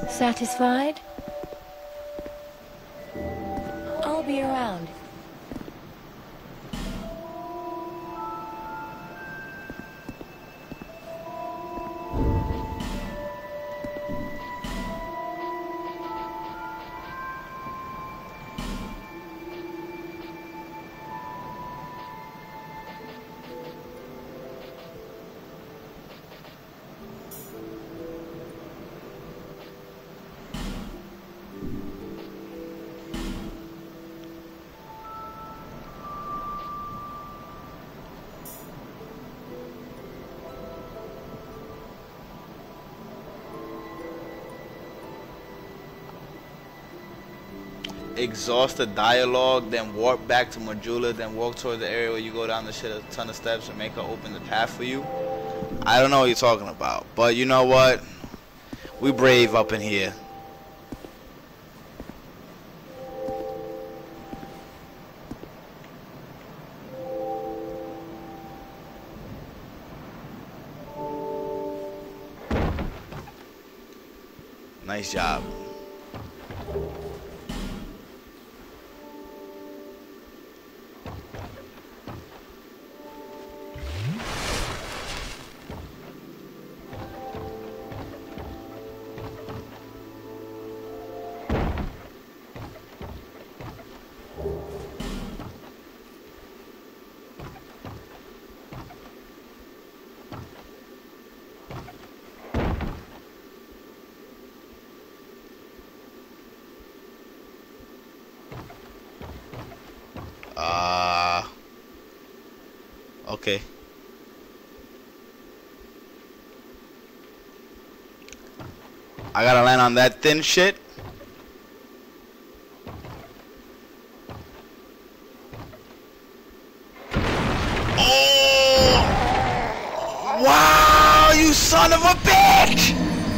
Satisfied? I'll be around. Exhaust the dialogue, then warp back to Majula, then walk toward the area where you go down the shit a ton of steps and make her open the path for you. I don't know what you're talking about, but you know what? We brave up in here. Nice job. Okay. I gotta land on that thin shit. Oh! Wow, you son of a bitch!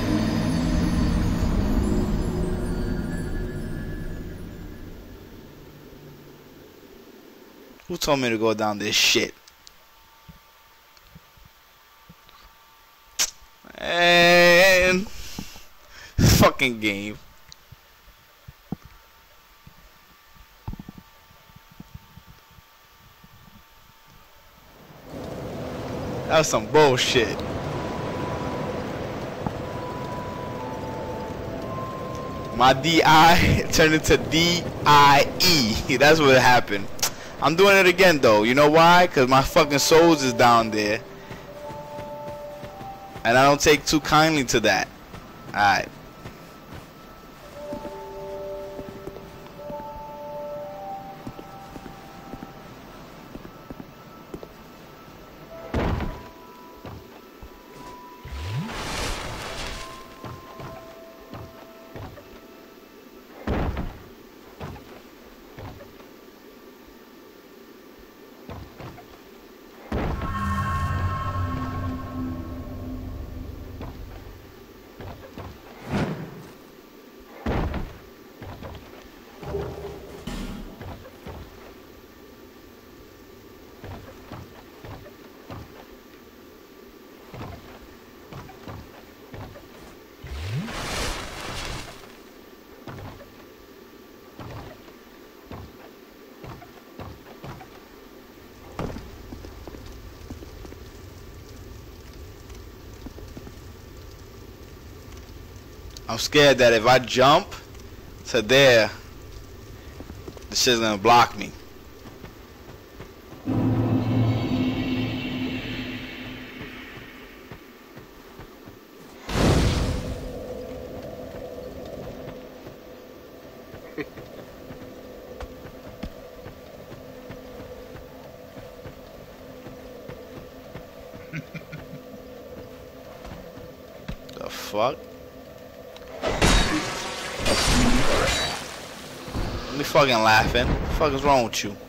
Who told me to go down this shit? And fucking game. That was some bullshit. My DI turned into DIE. That's what happened. I'm doing it again though. You know why? Cause my fucking souls is down there. And I don't take too kindly to that. Alright. I'm scared that if I jump to there, the shit's gonna block me. The fuck? Let me fucking laughing. What the fuck is wrong with you?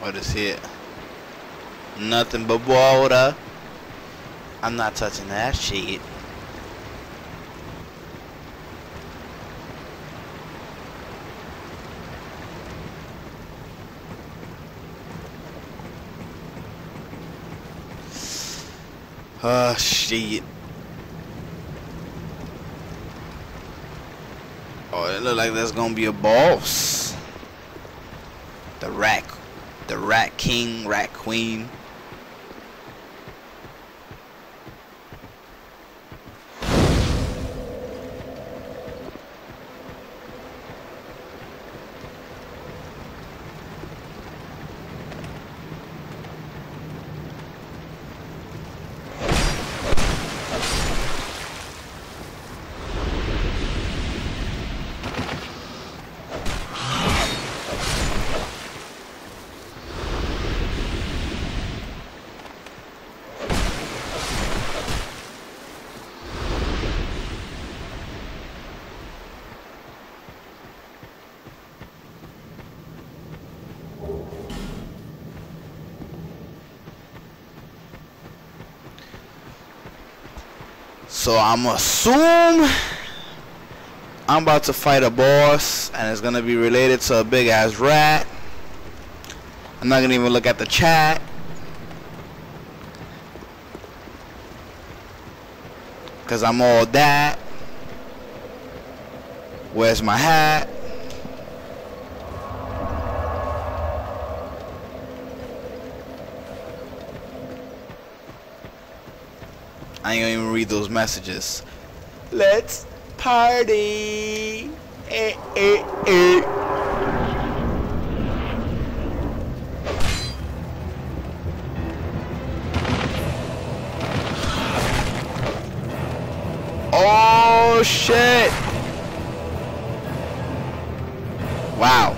What is here? Nothing but water. I'm not touching that shit. Oh shit. Oh, it look like there's gonna be a boss. The rat king, rat queen. So I'm assume I'm about to fight a boss, and it's gonna be related to a big ass rat. I'm not gonna even look at the chat, cause I'm all that. Where's my hat? I ain't gonna even read those messages. Let's party. Eh, eh, eh. Oh shit. Wow.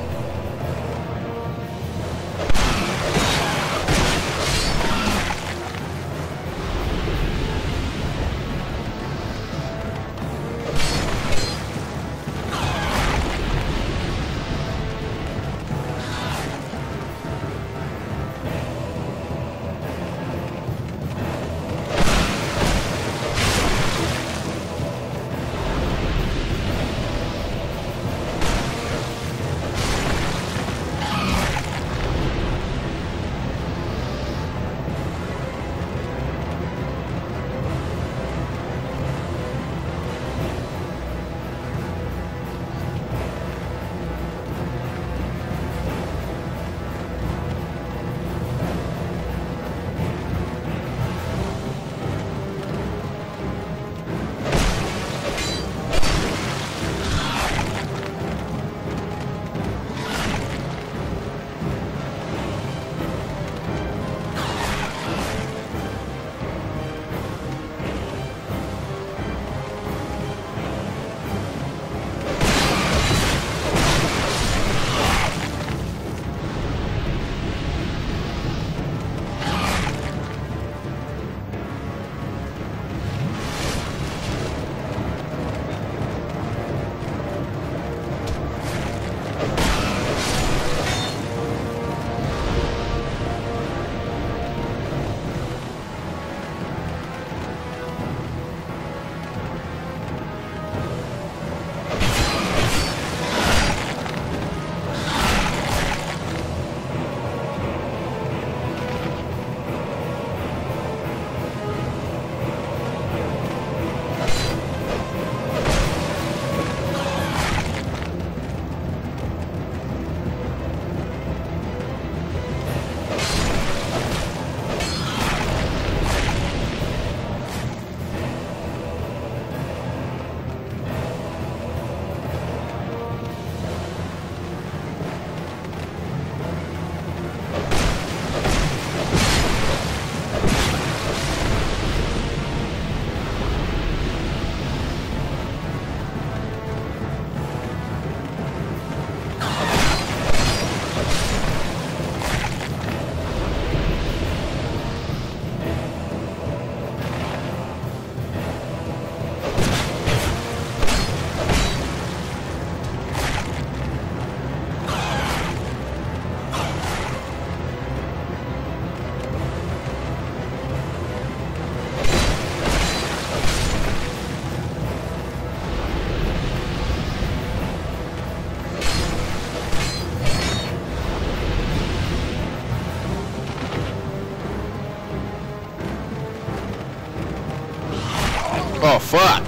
Oh, fuck.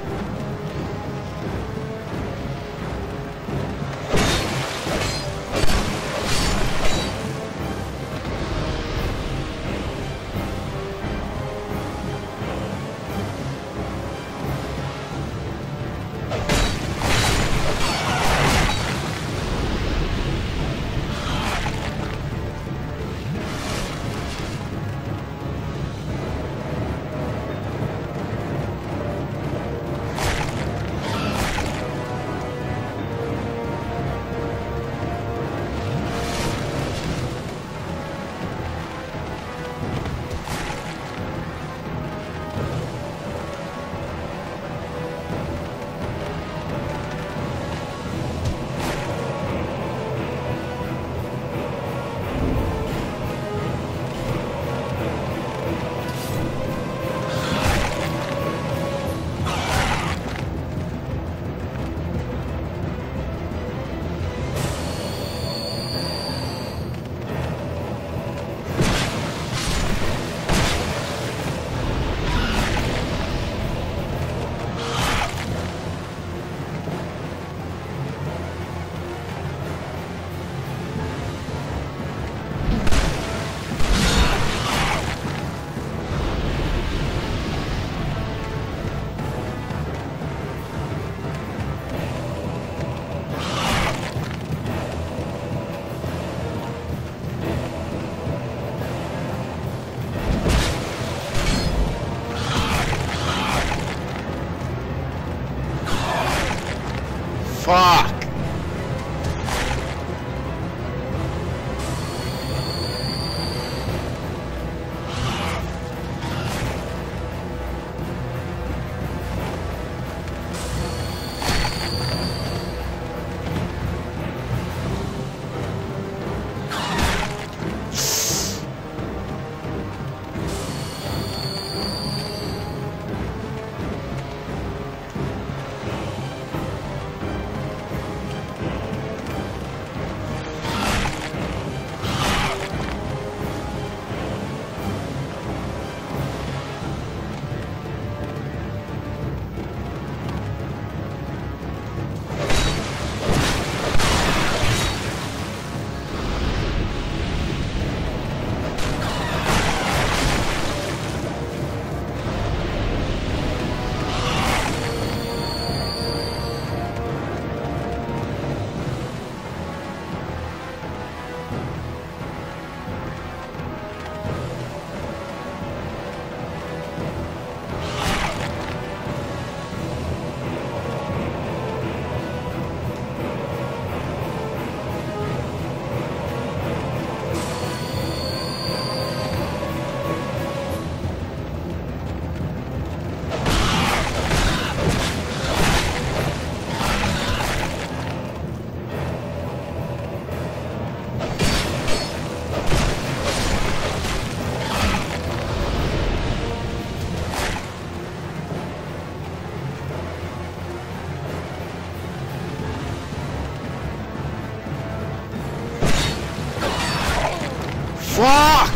Fuck. Fuck!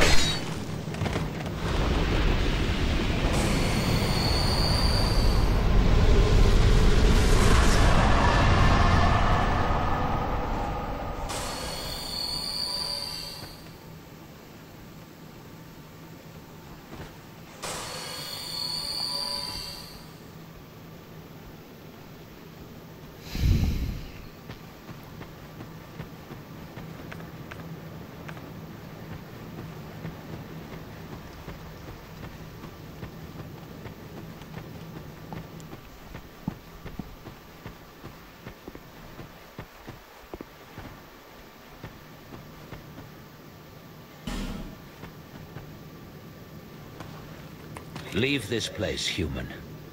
Leave this place, human.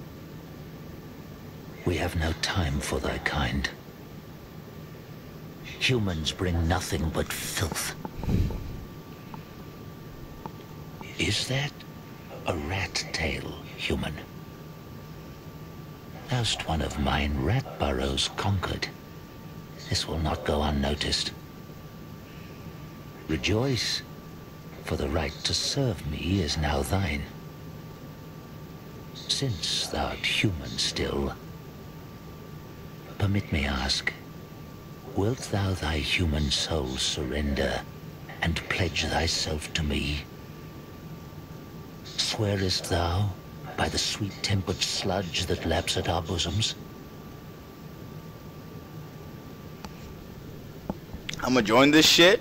We have no time for thy kind. Humans bring nothing but filth. Is that a rat tail, human? Thou'st one of mine rat burrows conquered. This will not go unnoticed. Rejoice, for the right to serve me is now thine. Since thou art human still, permit me ask, wilt thou thy human soul surrender and pledge thyself to me? Swearest thou by the sweet-tempered sludge that laps at our bosoms? I'ma join this shit.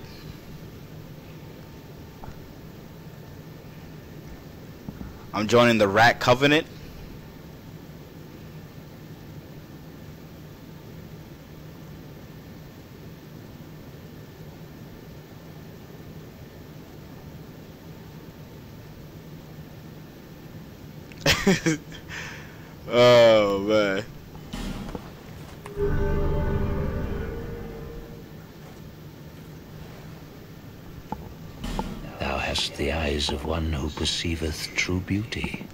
I'm joining the Rat Covenant. Oh man. Thou hast the eyes of one who perceiveth true beauty.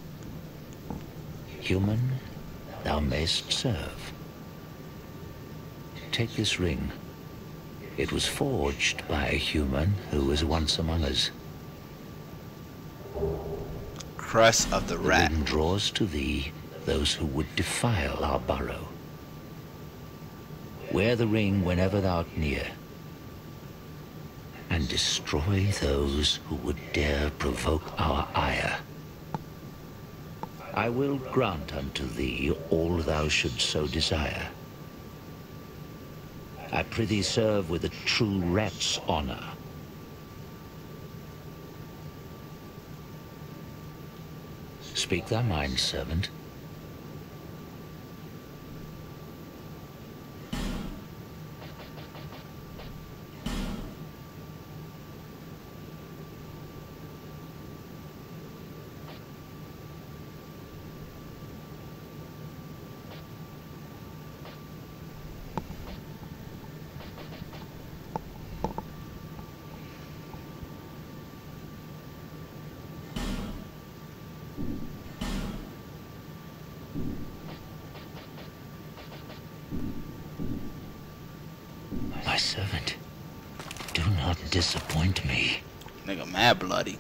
Human, thou mayst serve. Take this ring. It was forged by a human who was once among us. Crest of the Rat. The ring draws to thee those who would defile our burrow. Wear the ring whenever thou art near, and destroy those who would dare provoke our ire. I will grant unto thee all thou shouldst so desire. I prithee serve with a true rat's honor. Speak thy mind, servant. My servant, do not disappoint me. Nigga mad bloody.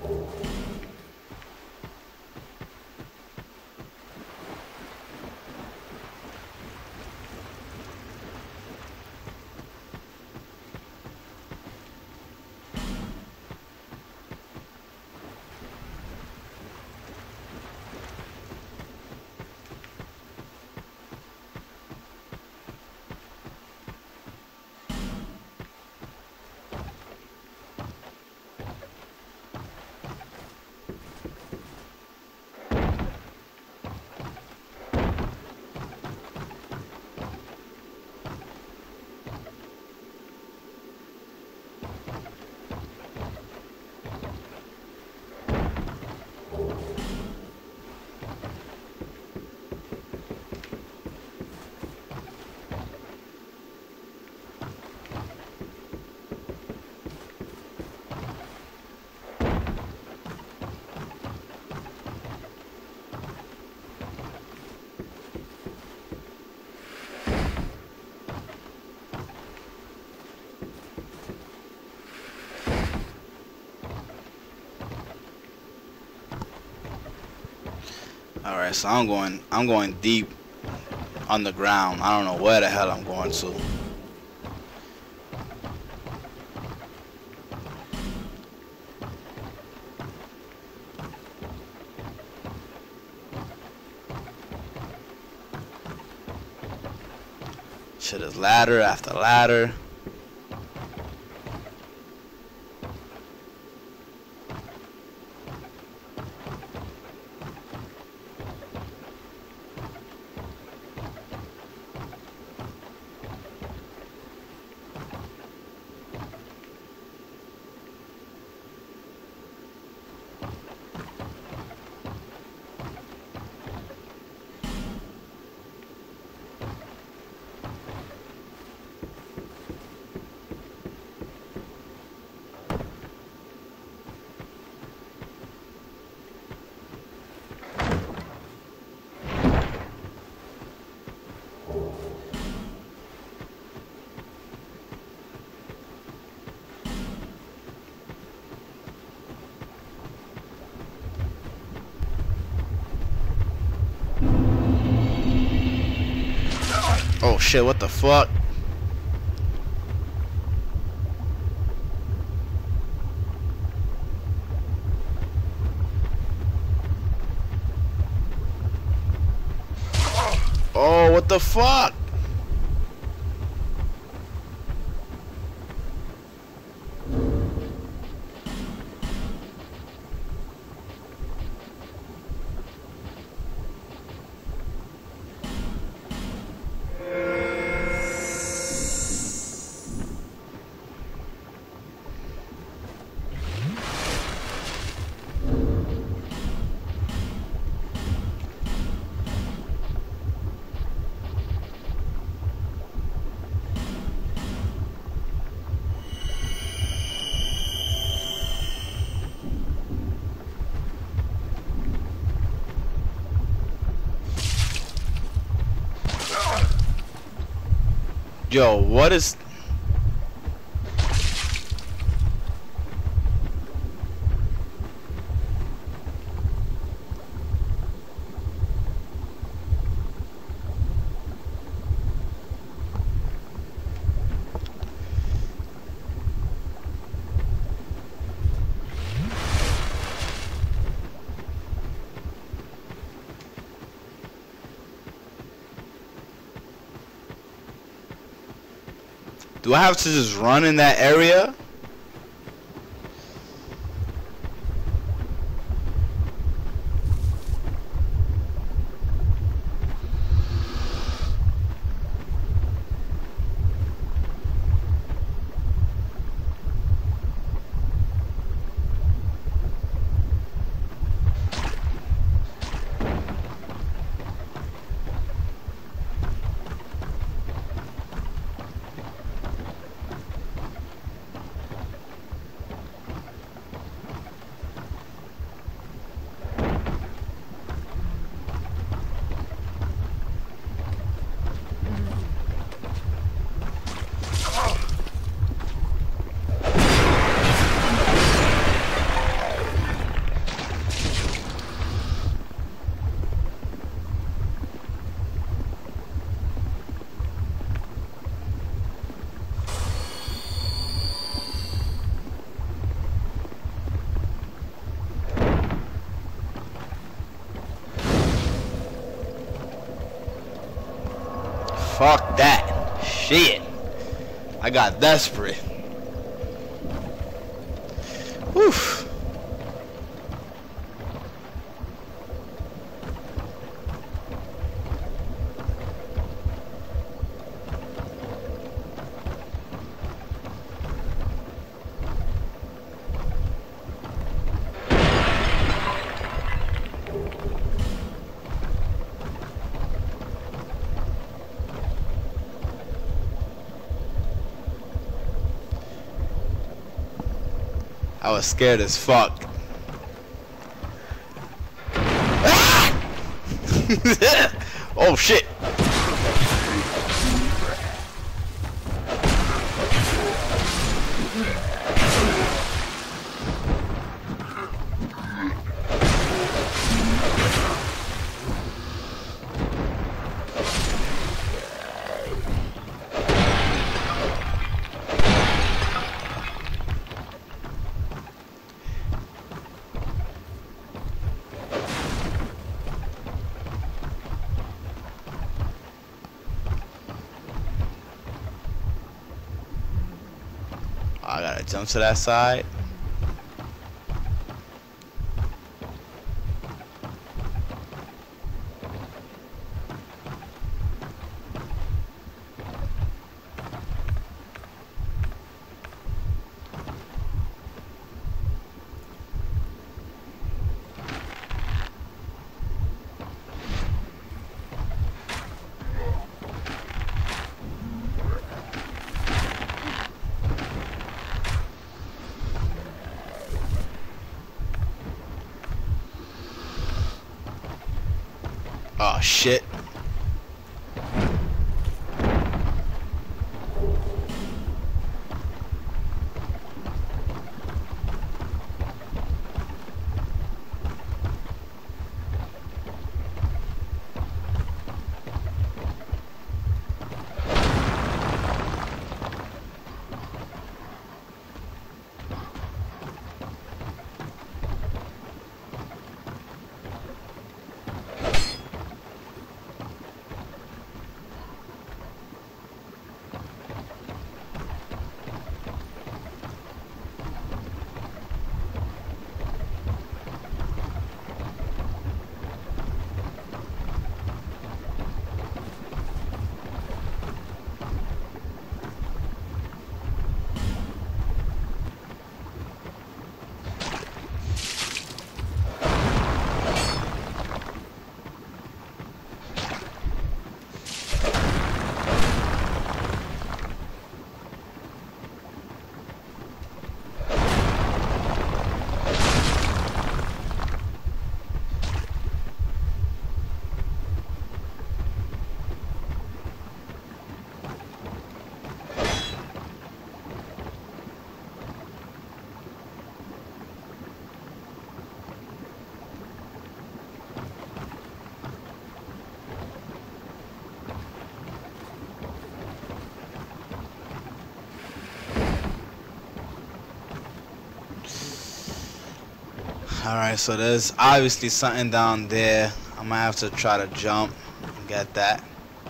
Alright, so I'm going deep underground. I don't know where the hell I'm going to. Shit is ladder after ladder. Oh shit, what the fuck? Oh, what the fuck? Yo, what is... Do I have to just run in that area? Fuck that. Shit. I got desperate. Woof. I was scared as fuck. Ah! Oh shit. I gotta jump to that side. Oh shit. Alright, so there's obviously something down there. I might have to try to jump and get that.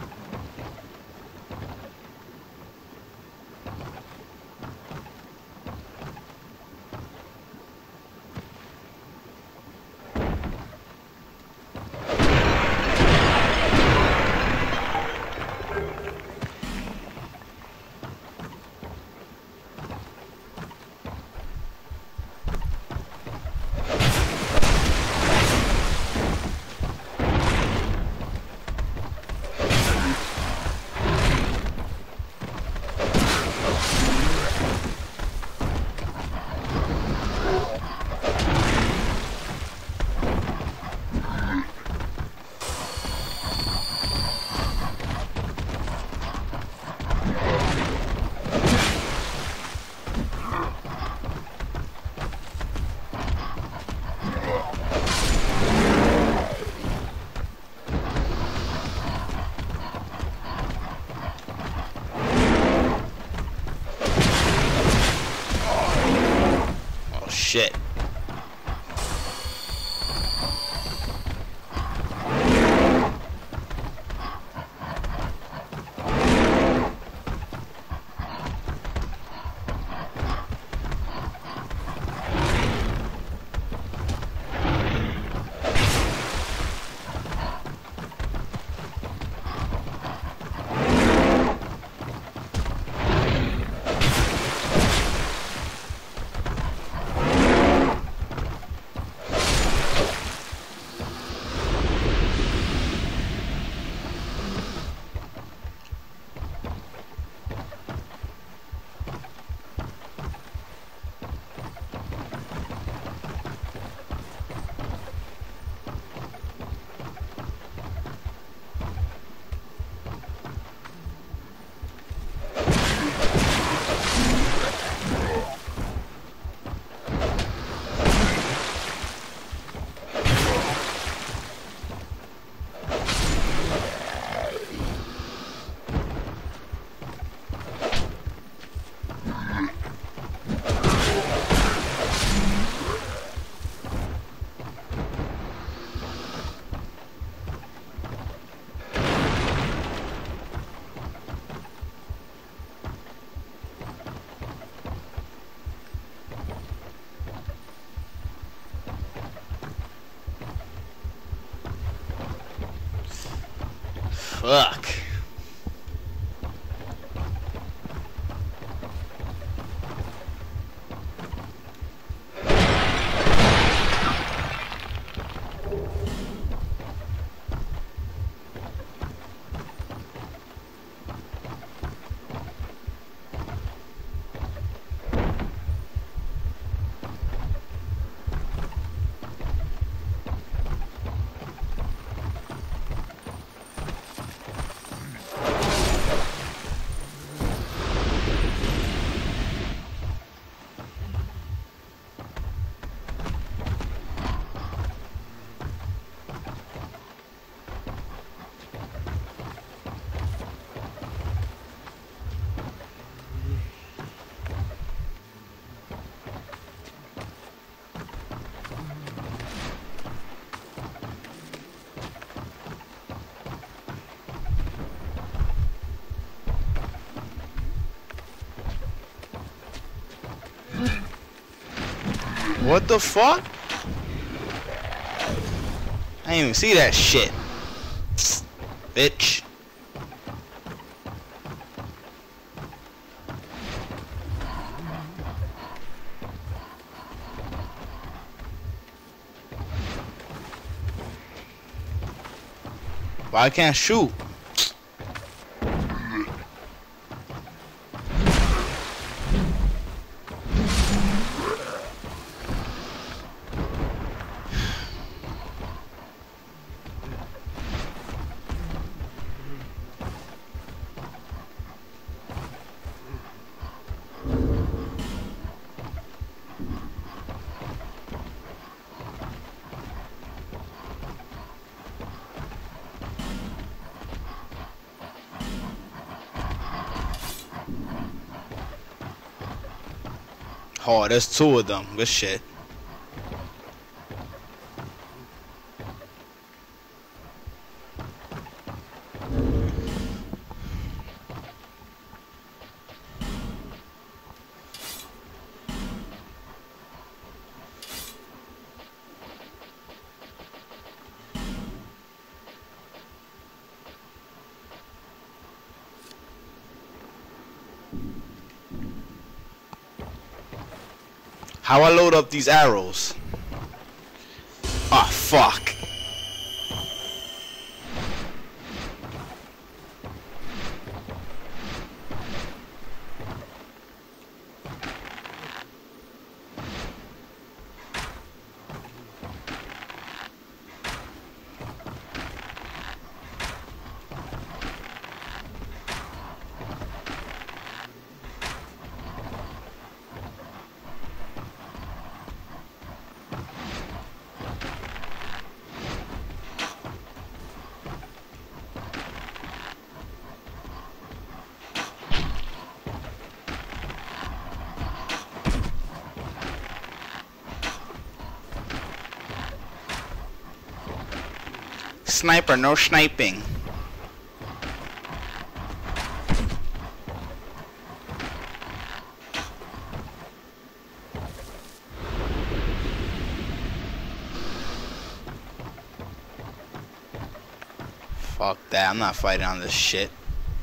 Shit. Fuck. What the fuck? I didn't even see that shit. Bitch. Why I can't shoot? Oh, there's two of them. Good shit. How I load up these arrows? Ah, fuck. Sniper, no sniping. Fuck that, I'm not fighting on this shit.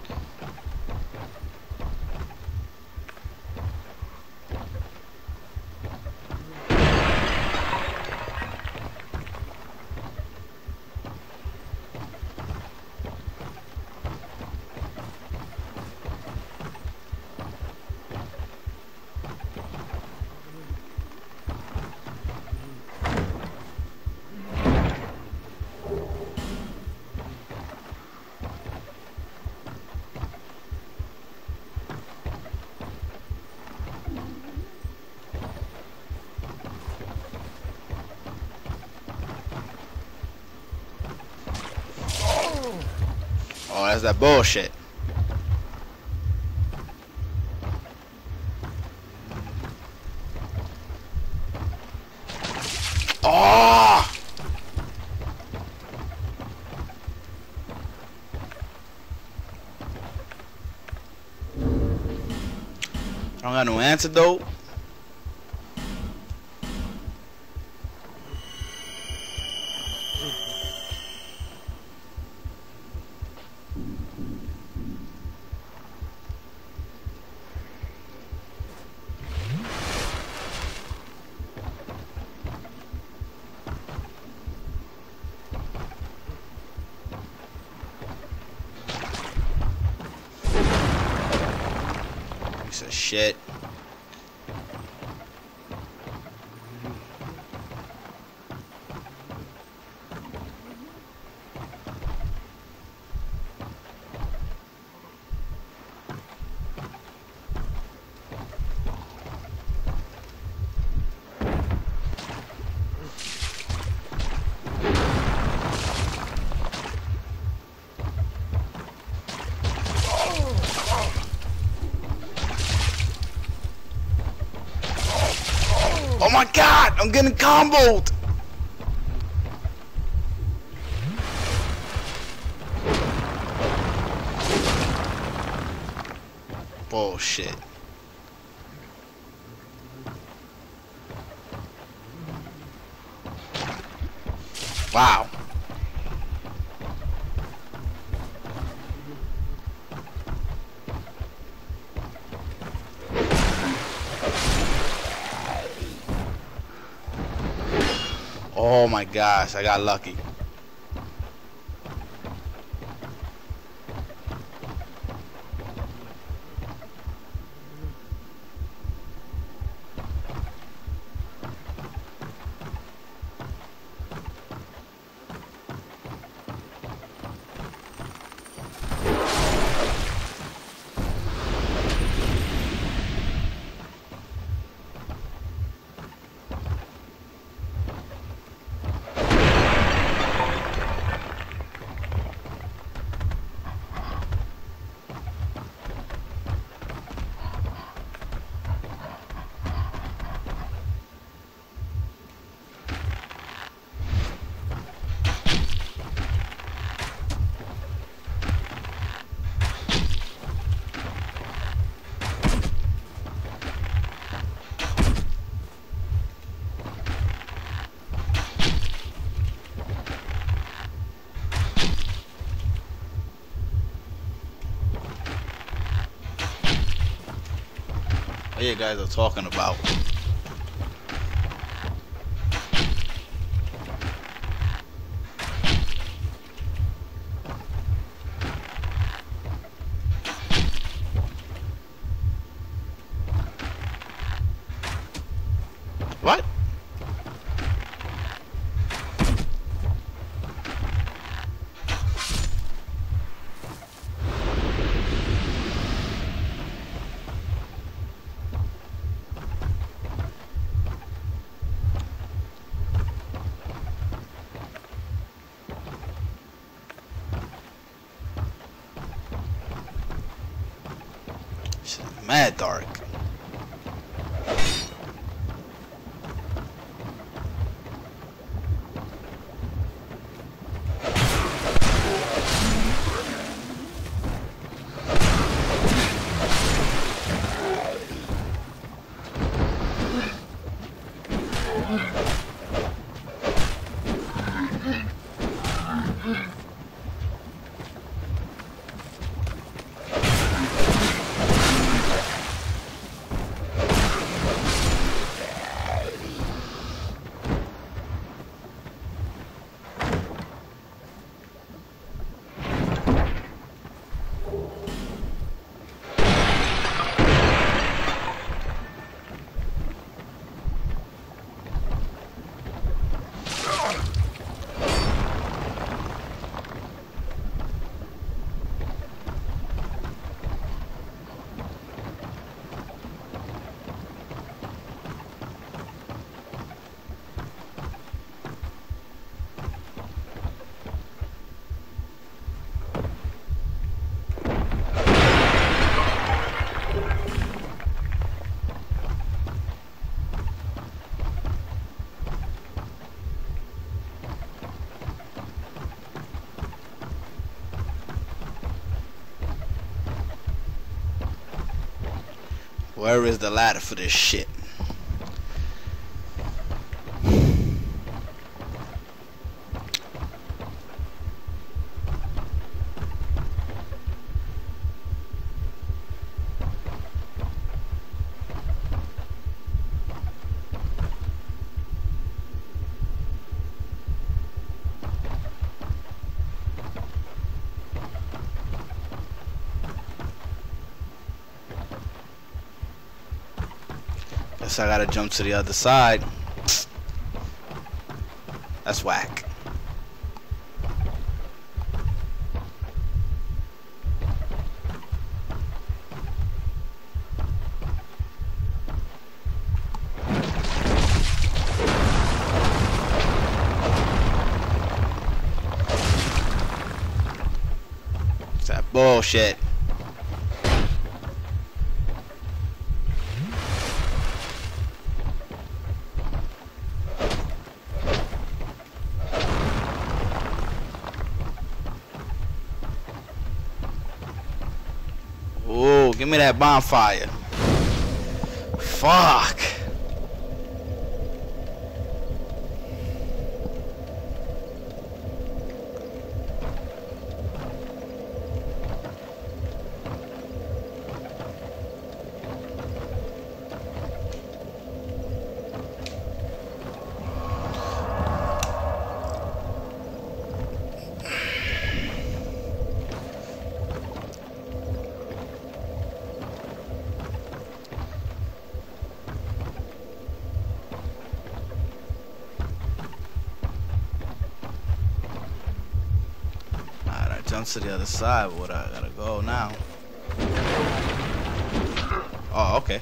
Oh, that's that bullshit. Oh! I don't got no antidote. of shit. Oh my god, I'm getting comboed! Bullshit. Wow. Oh my gosh, I got lucky. What you guys are talking about? What? Mad dark. Where is the ladder for this shit? Guess I gotta jump to the other side. That's whack. It's that bullshit. Ooh, give me that bonfire. Fuck. Jump to the other side, but I gotta go now. Oh, okay.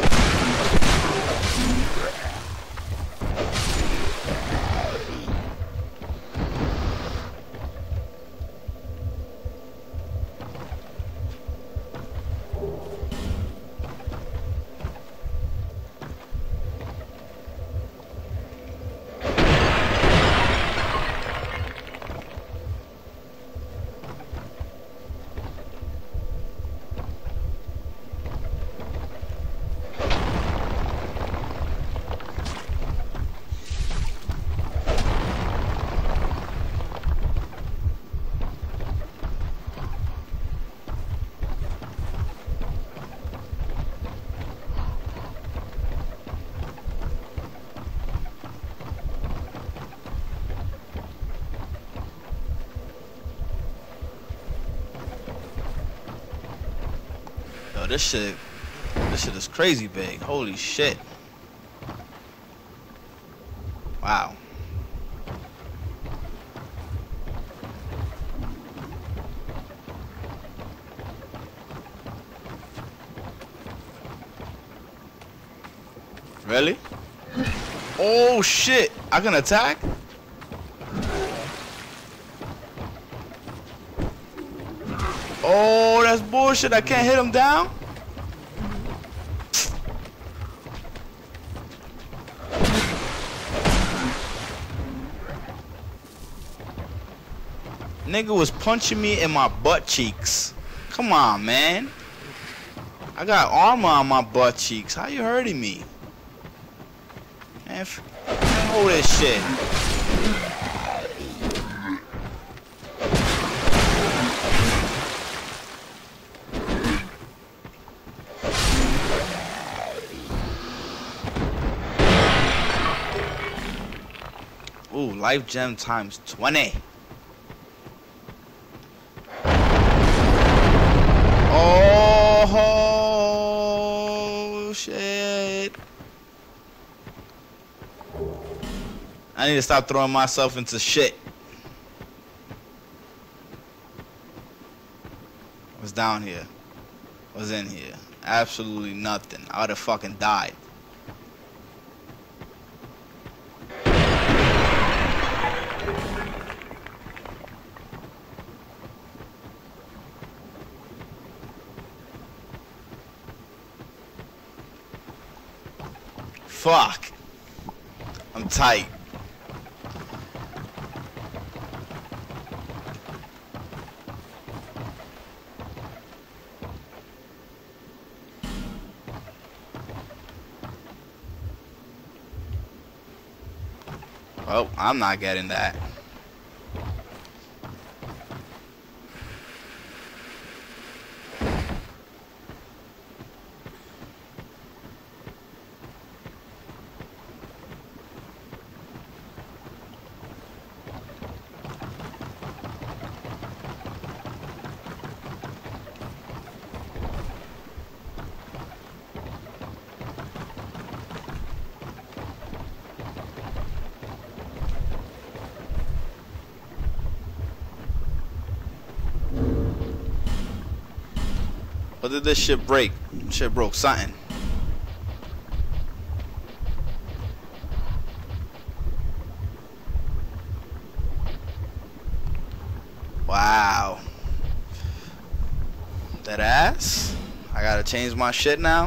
Yo, this shit is crazy big. Holy shit. Wow. Really? Oh shit! I can attack? Oh, that's bullshit. I can't hit him down? Nigga was punching me in my butt cheeks. Come on, man. I got armor on my butt cheeks. How you hurting me? Man, hold this shit. Ooh, life gem times 20. Oh shit. I need to stop throwing myself into shit. What's down here? What's in here? Absolutely nothing. I would have fucking died. Fuck. I'm tight. Oh, I'm not getting that. What did this shit break? Shit broke something. Wow. That ass? I gotta change my shit now?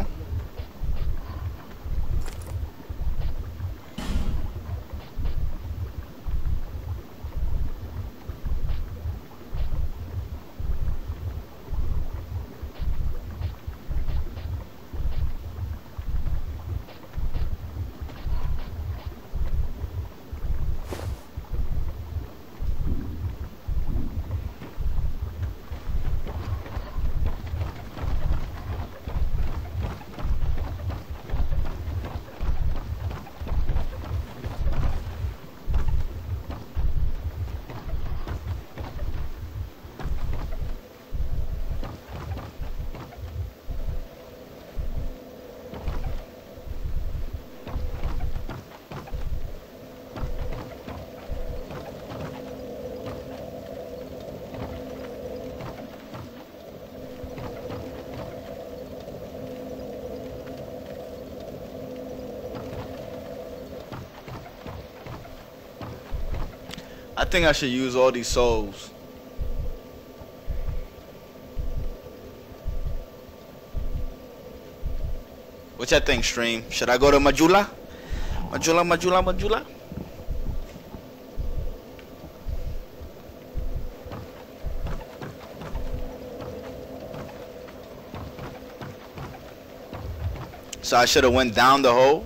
I think I should use all these souls. What you think, stream? Should I go to Majula? Majula? So I should have went down the hole.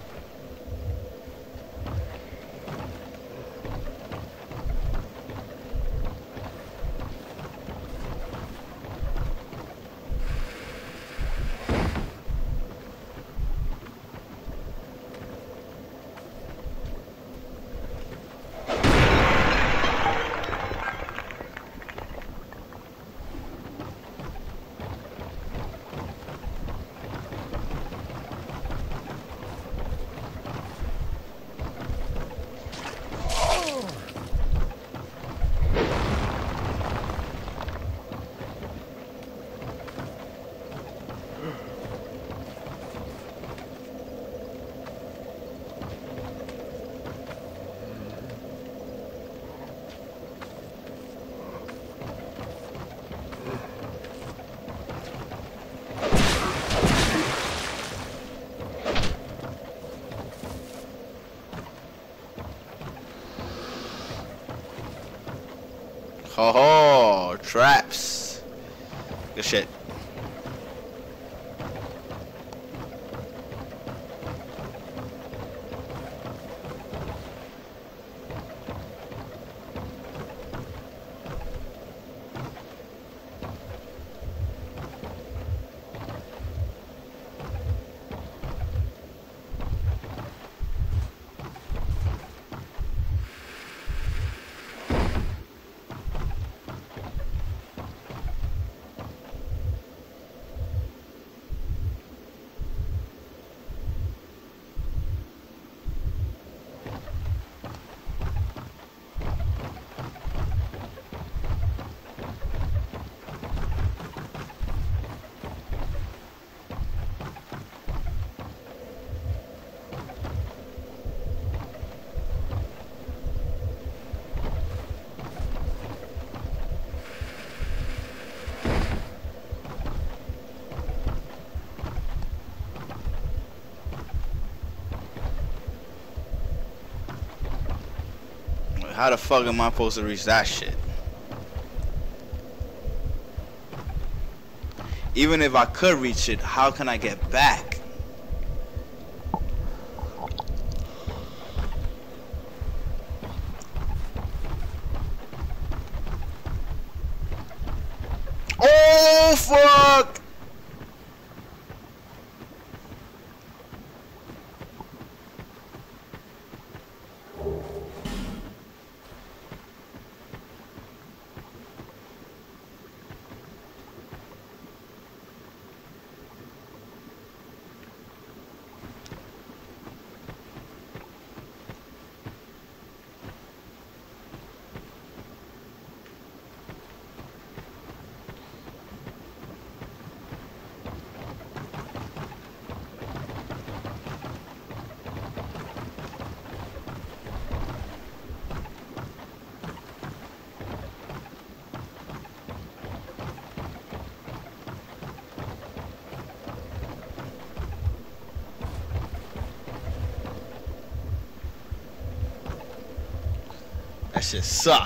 Oh, traps. Good shit. How the fuck am I supposed to reach that shit? Even if I could reach it, how can I get back? Oh fuck! That shit sucked.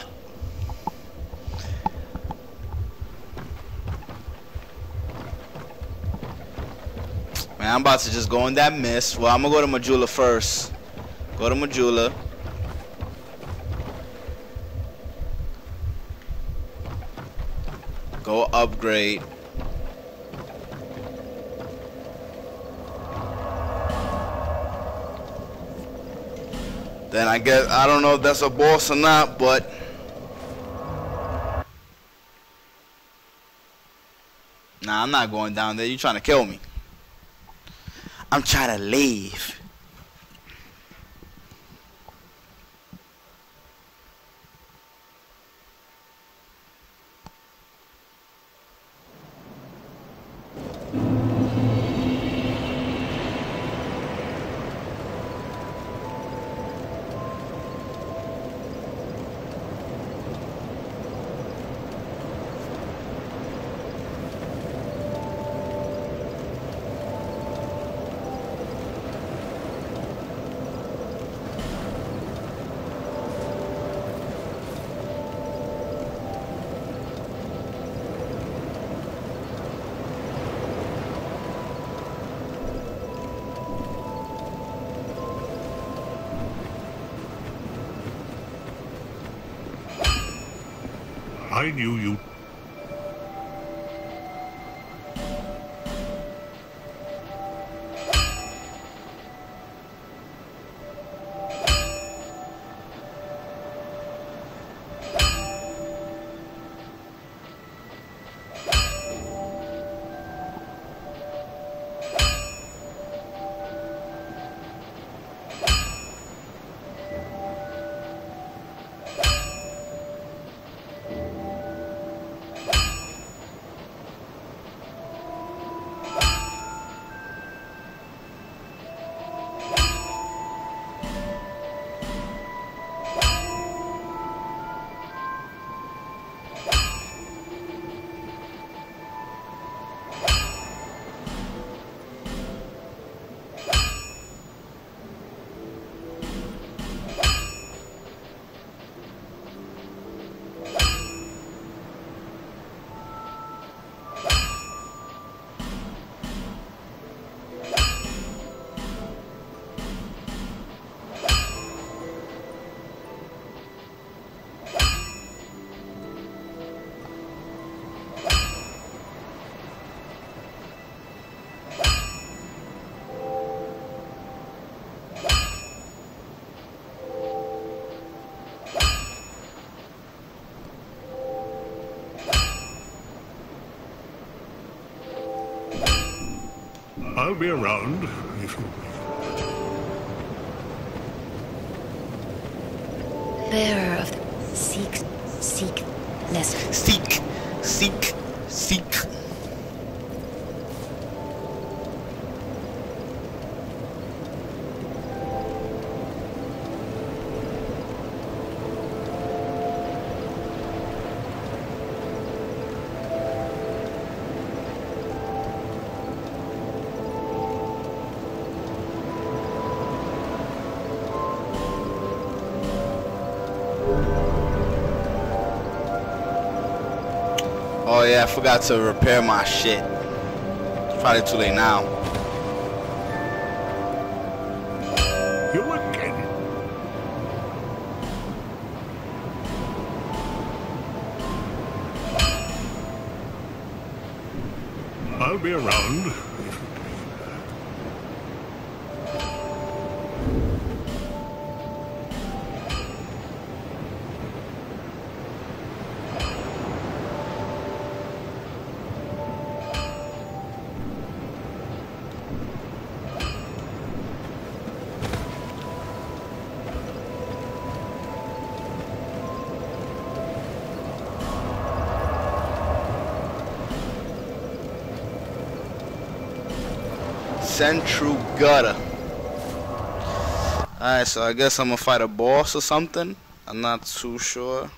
Man, I'm about to just go in that mist. Well, I'm gonna go to Majula first. Go to Majula. Go upgrade. Then I guess, I don't know if that's a boss or not, but nah, I'm not going down there. You trying to kill me. I'm trying to leave. I knew you. I'll be around if you... Bearer of the seek, listen. Seek. Oh yeah, I forgot to repair my shit. It's probably too late now. You again. I'll be around. Central Gutter. Alright, so I guess I'm gonna fight a boss or something. I'm not too sure.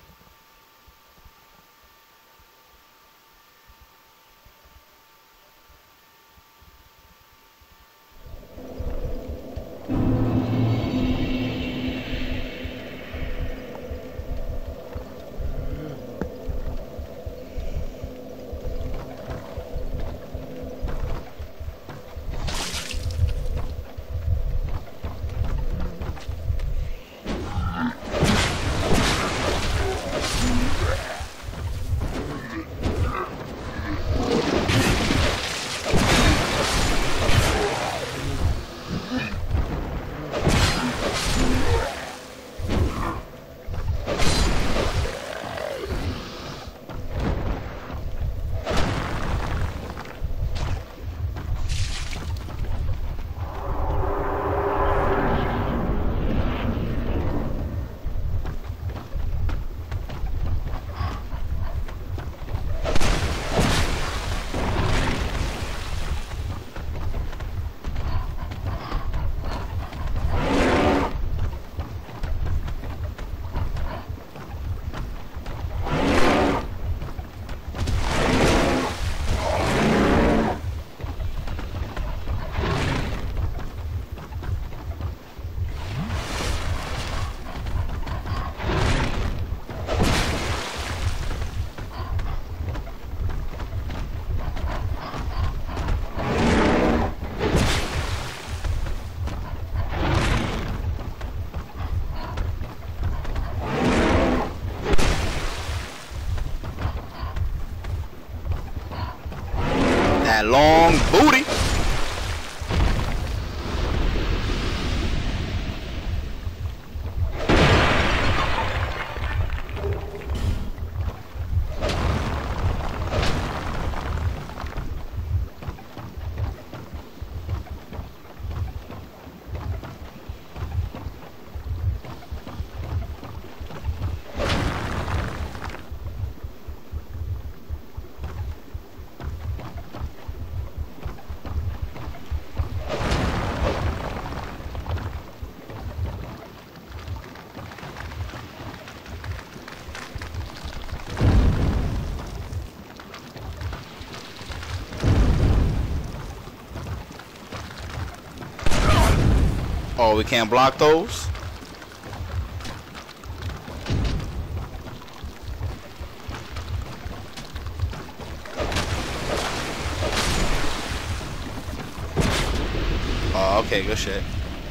long booty. Oh, we can't block those? Oh, okay, good shit.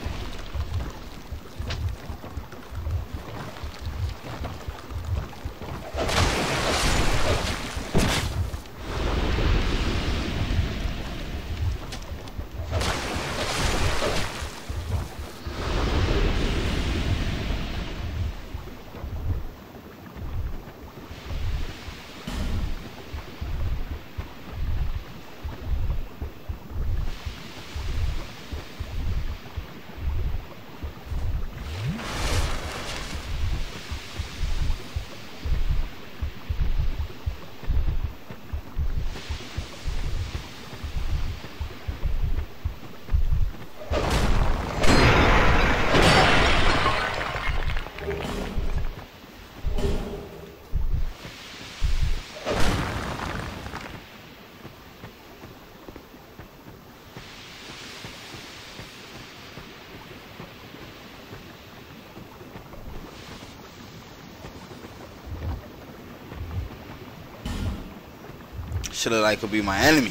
Should look like could be my enemy.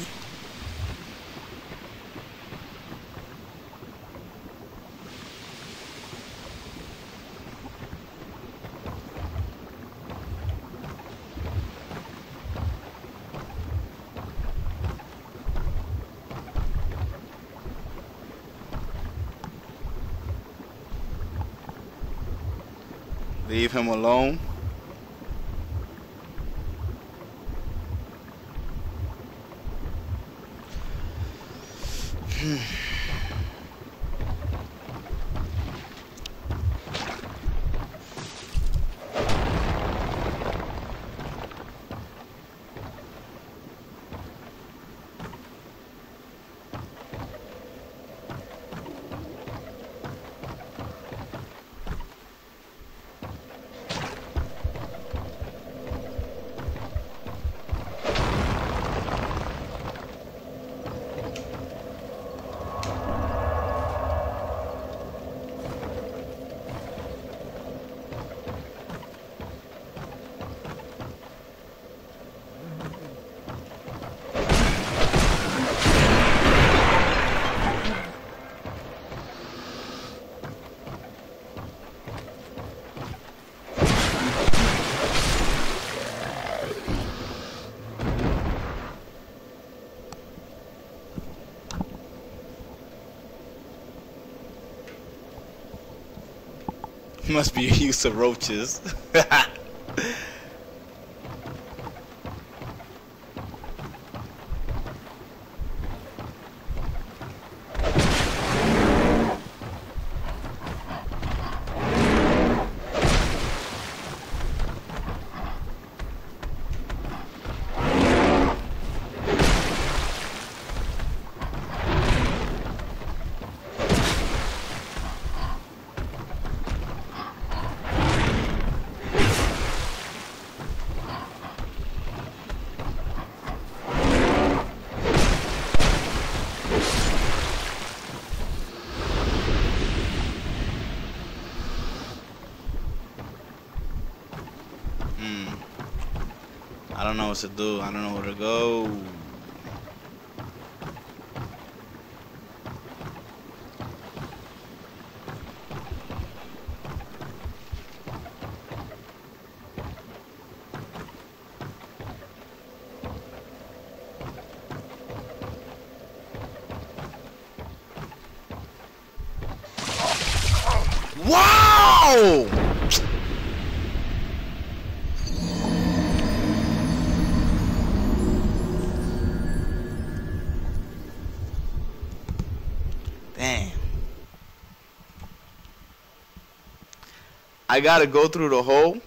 Leave him alone. Must be used to roaches. I don't know what to do. I don't know where to go. Wow! Damn. I gotta go through the hole.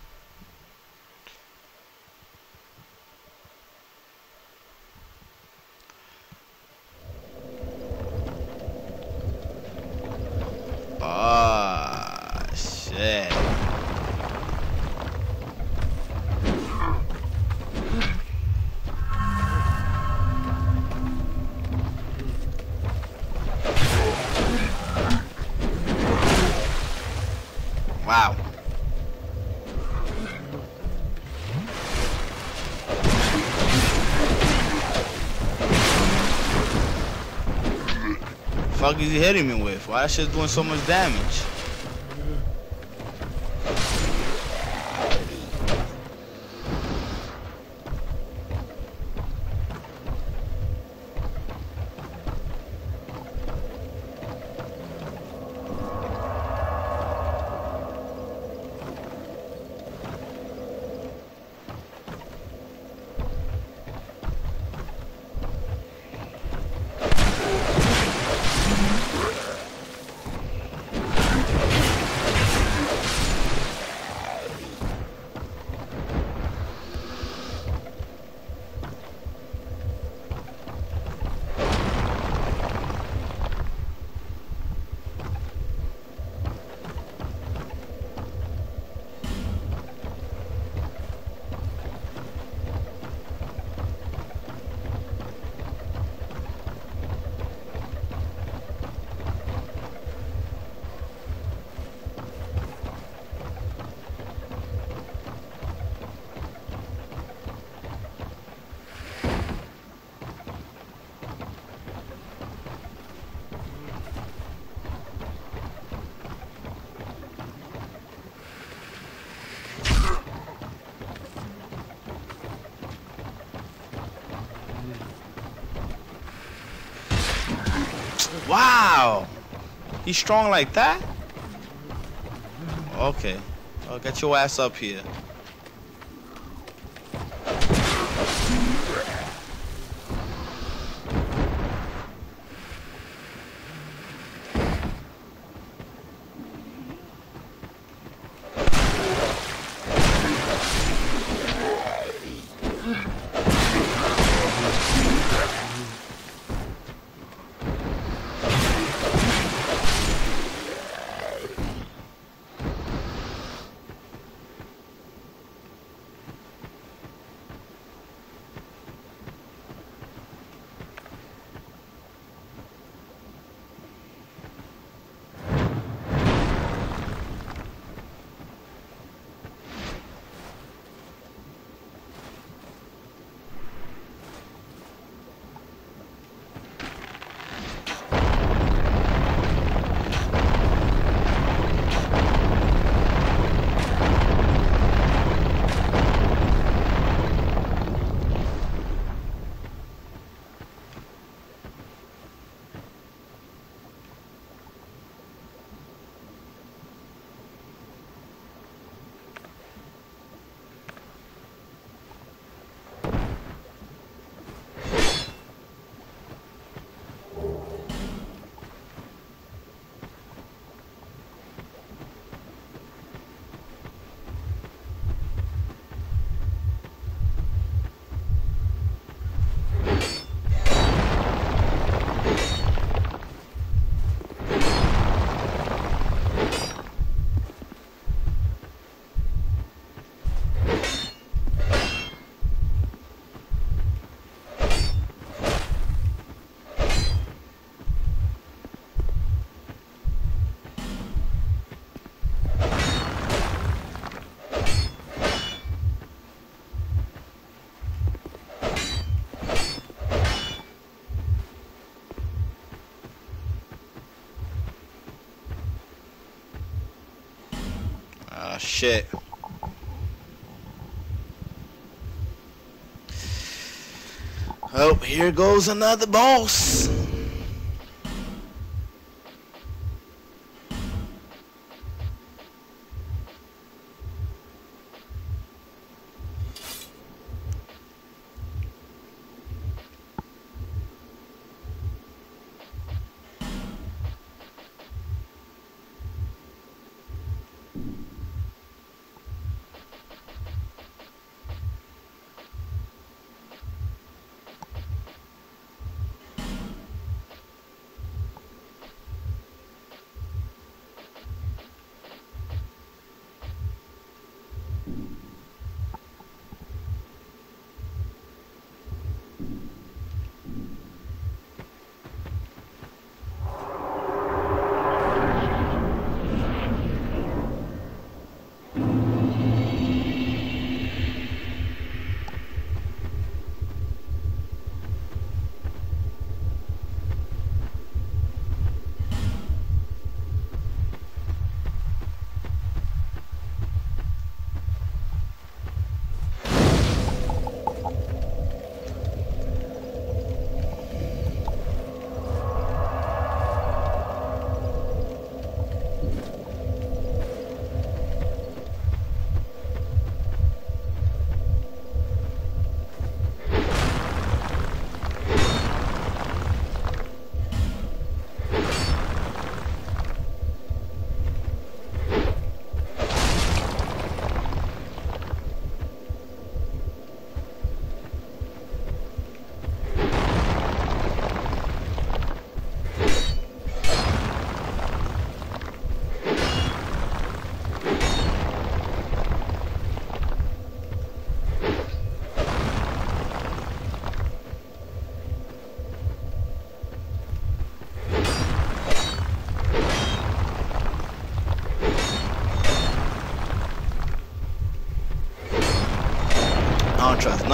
Ah, shit. Wow. Fuck is he hitting me with? Why that shit doing so much damage? Wow! He's strong like that? Okay. Well, get your ass up here. Shit. Oh, here goes another boss.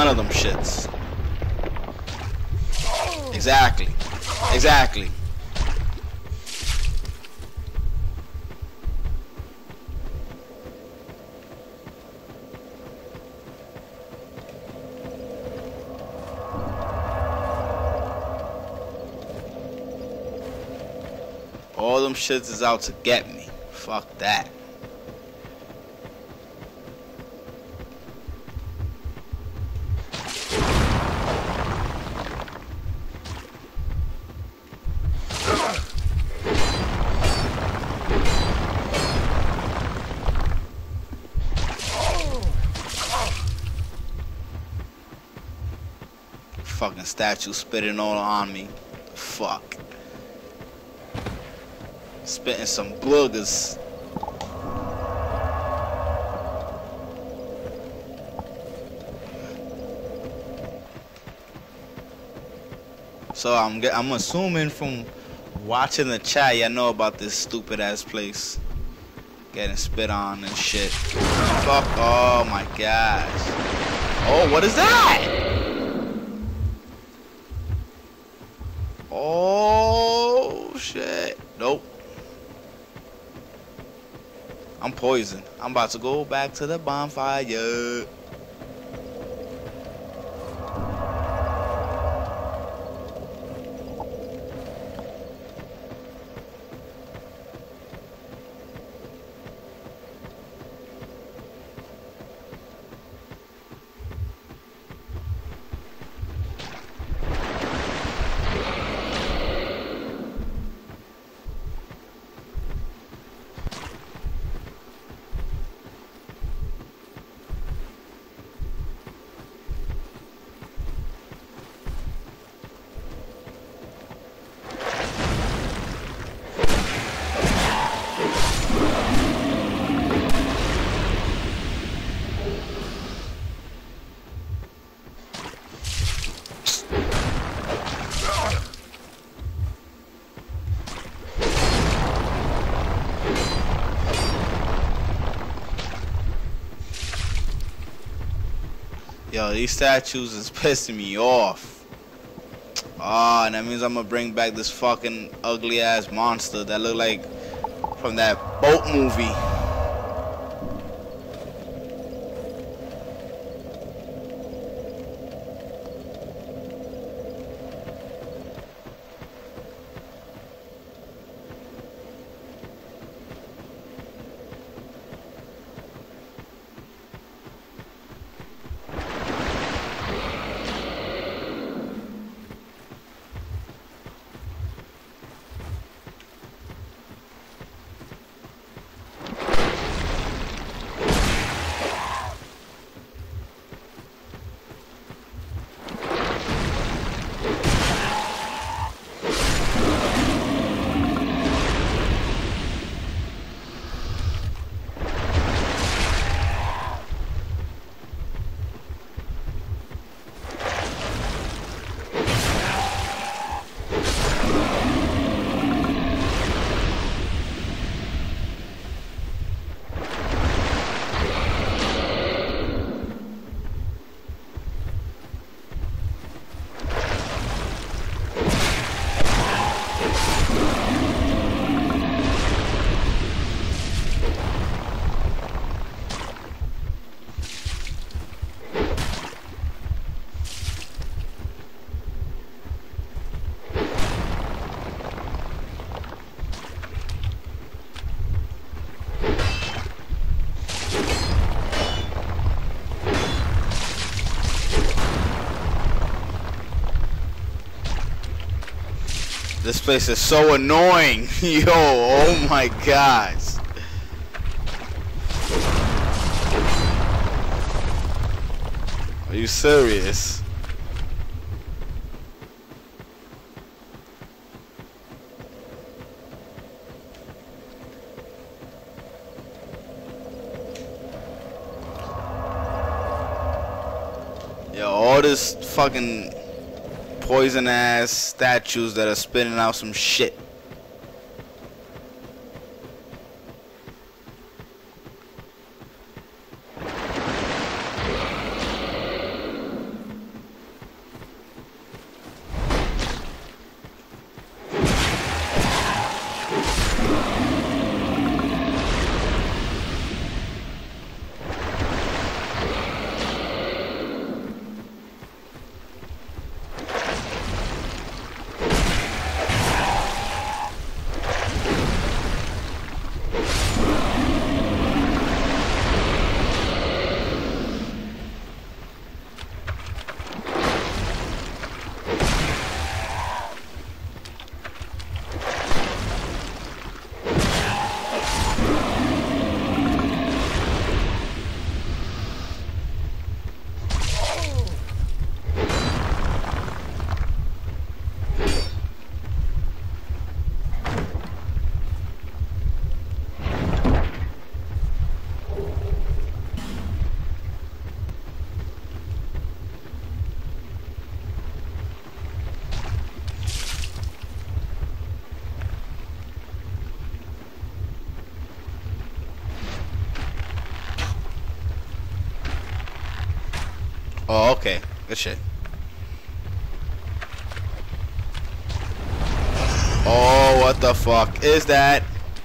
None of them shits. Exactly. Exactly. All them shits is out to get me. Fuck that. Fucking statue spitting all on me. Fuck. Spitting some boogers. So I'm assuming from watching the chat, y'all know about this stupid ass place getting spit on and shit. Fuck! Oh my gosh! Oh, what is that? Oh shit! Nope. I'm poisoned. I'm about to go back to the bonfire. Yo, these statues is pissing me off. Ah, and that means I'm gonna bring back this fucking ugly ass monster that look like from that boat movie. This place is so annoying. Yo, oh my gosh. Are you serious? Yo, all this fucking poison ass statues that are spitting out some shit. Oh, okay. Good shit. Oh, what the fuck is that?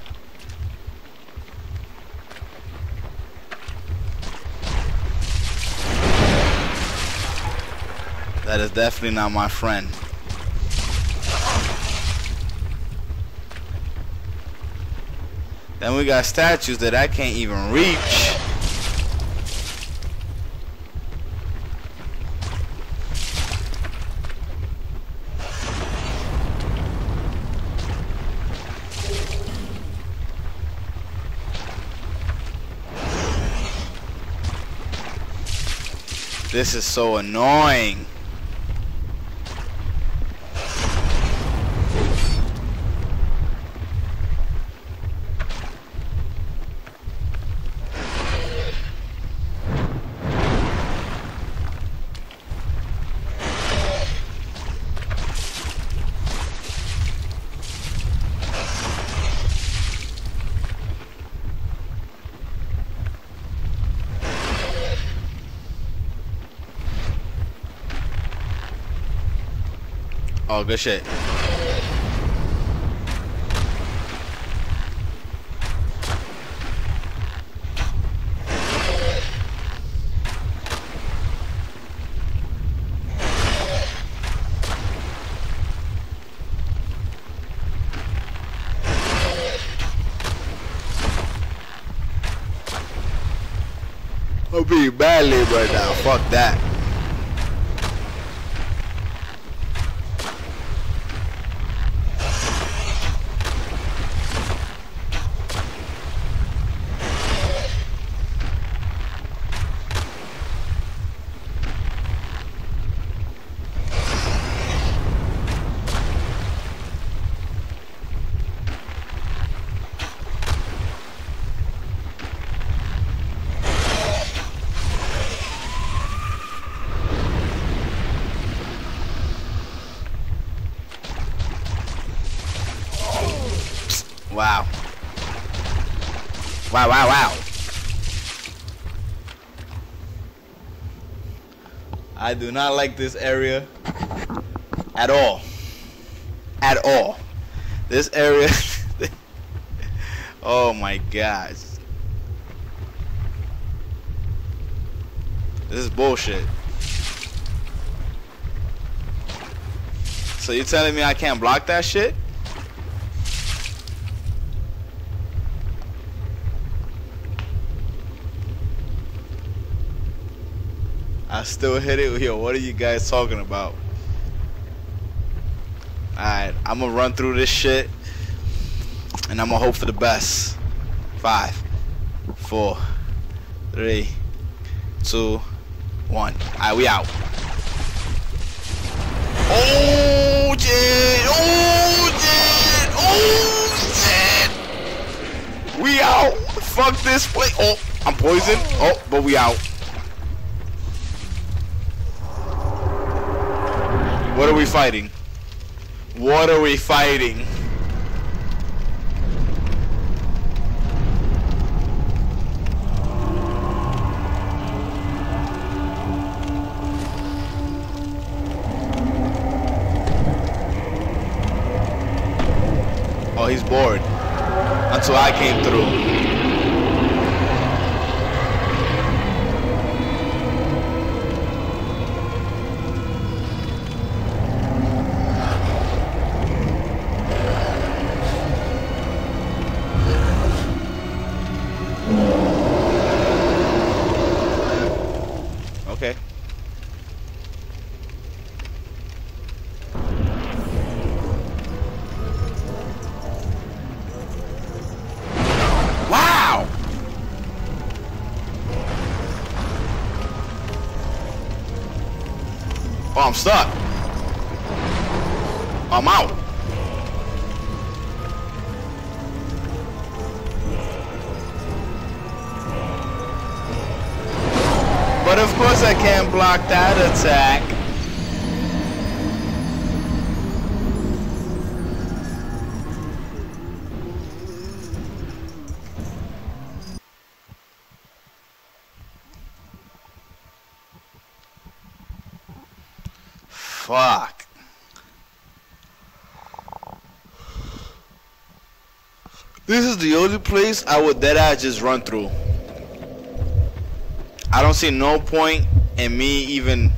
That is definitely not my friend. Then we got statues that I can't even reach. This is so annoying. Oh, good shit. I'm being badly right now. Fuck that. Wow. Wow, wow, wow. I do not like this area at all. At all. This area. Oh my gosh. This is bullshit. So you're telling me I can't block that shit? I still hit it. Yo, what are you guys talking about? Alright, I'm gonna run through this shit and I'm gonna hope for the best. 5, 4, 3, 2, 1. Alright, we out. Oh shit! Oh shit! Oh shit! We out! Fuck this place. Oh, I'm poisoned. Oh, but we out. What are we fighting? What are we fighting? Oh, he's bored. until I came through. Okay. Wow! Oh, I'm stuck. I'm out. But of course I can't block that attack. Fuck. This is the only place I would deadass just run through. I don't see no point in me even.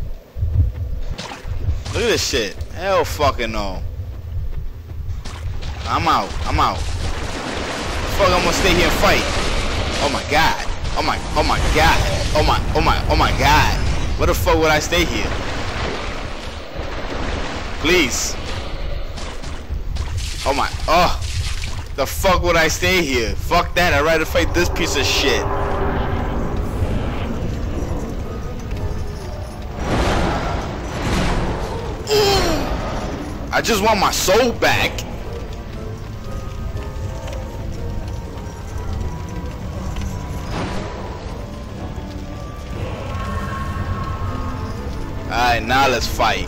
Look at this shit. Hell fucking no. I'm out. I'm out. Fuck, I'm gonna stay here and fight. Oh my god. Oh my god. Oh my god. Where the fuck would I stay here? Please. Oh my, the fuck would I stay here? Fuck that, I'd rather fight this piece of shit. I just want my soul back. Alright, now let's fight.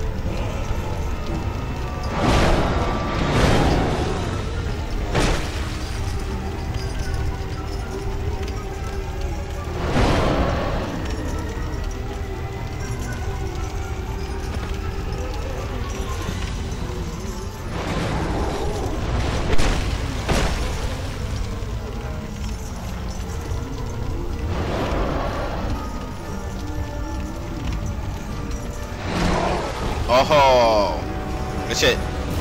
Oh, good shit.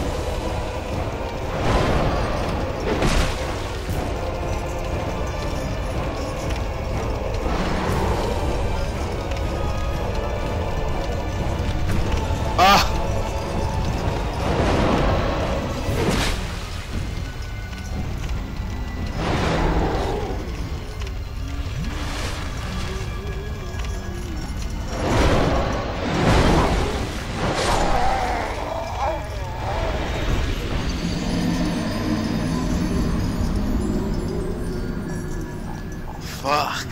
Fuck.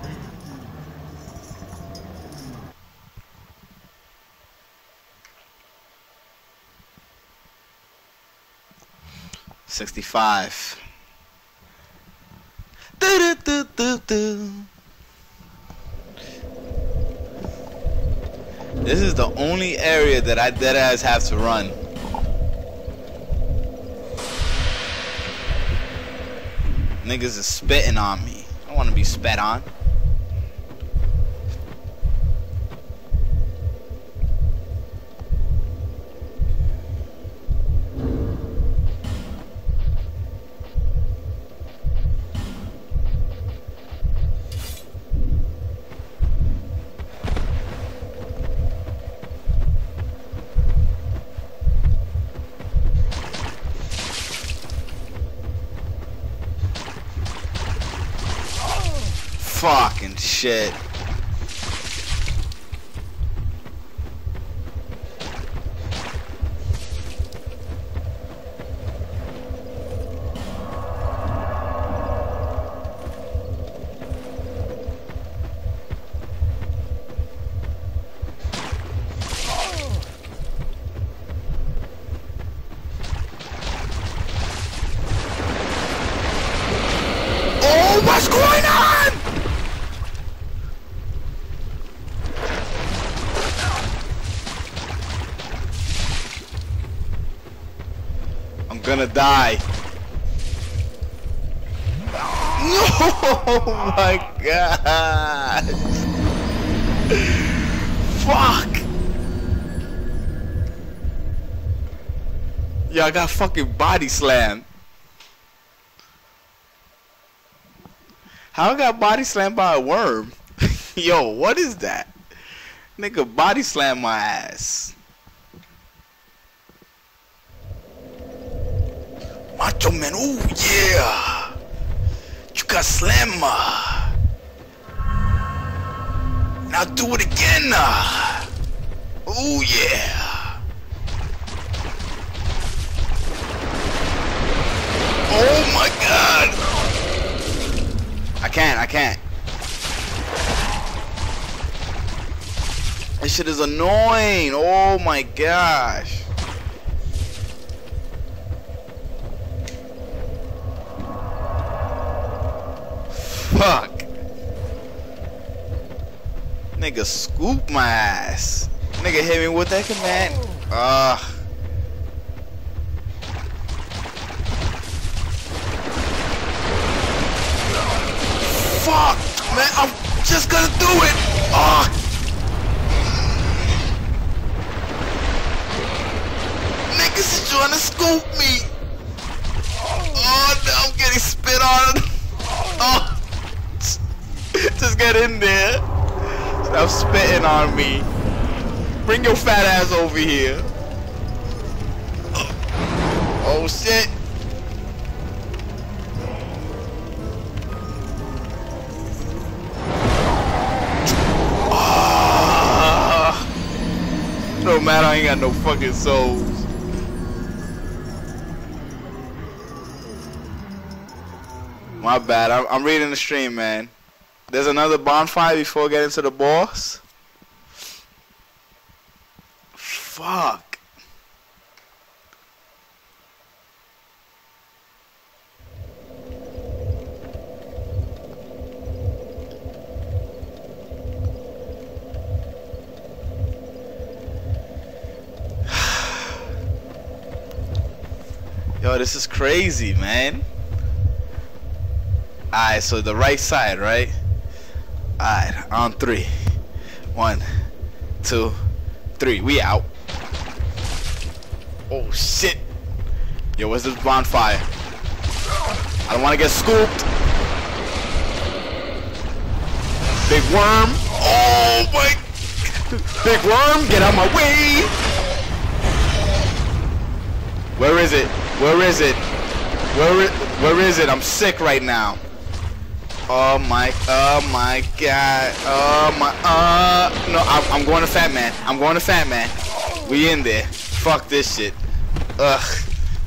$65. This is the only area that I deadass have to run. Niggas is spitting on me. I don't want to be spat on. Fucking shit. Oh, what's going on? I'm gonna die. Oh my god. Fuck. Yo, I got fucking body slammed. How I got body slammed by a worm? Yo, what is that? Nigga body slammed my ass. Macho Man, ooh yeah. You got slammer. Now do it again. Ooh yeah. Oh my god. I can't. This shit is annoying. Oh my gosh. Fuck. Nigga scoop my ass. Nigga hit me with that command. Fuck, man, I'm just gonna do it. Niggas is trying to scoop me. Oh, no, I'm getting spit on. Oh, just get in there. Stop spitting on me. Bring your fat ass over here. Oh shit. No matter, I ain't got no fucking souls. My bad. I'm reading the stream, man. There's another bonfire before we get into the boss. Fuck. Yo, this is crazy, man. Alright, so the right side, right? Alright, on 3. 1, 2, 3. We out. Oh shit. Yo, where's this bonfire? I don't want to get scooped. Big worm. Oh my. Big worm, get out my way. Where is it? Where is it? Where is it? I'm sick right now. Oh my god. No, I'm going to Fat Man. I'm going to Fat Man. We in there. Fuck this shit. Ugh.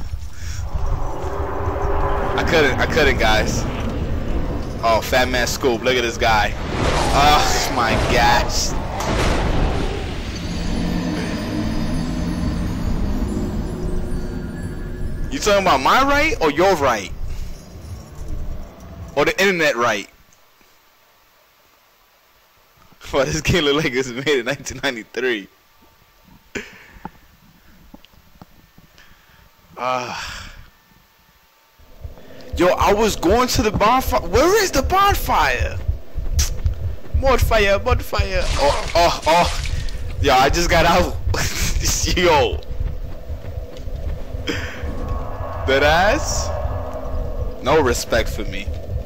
I couldn't, guys. Oh, Fat Man scoop. Look at this guy. Oh my gosh. You talking about my right or your right? Or the internet right? Well, this game look like it was made in 1993. Yo, I was going to the bonfire. Where is the bonfire? More fire. Oh. Yo, I just got out. Yo. That ass? No respect for me.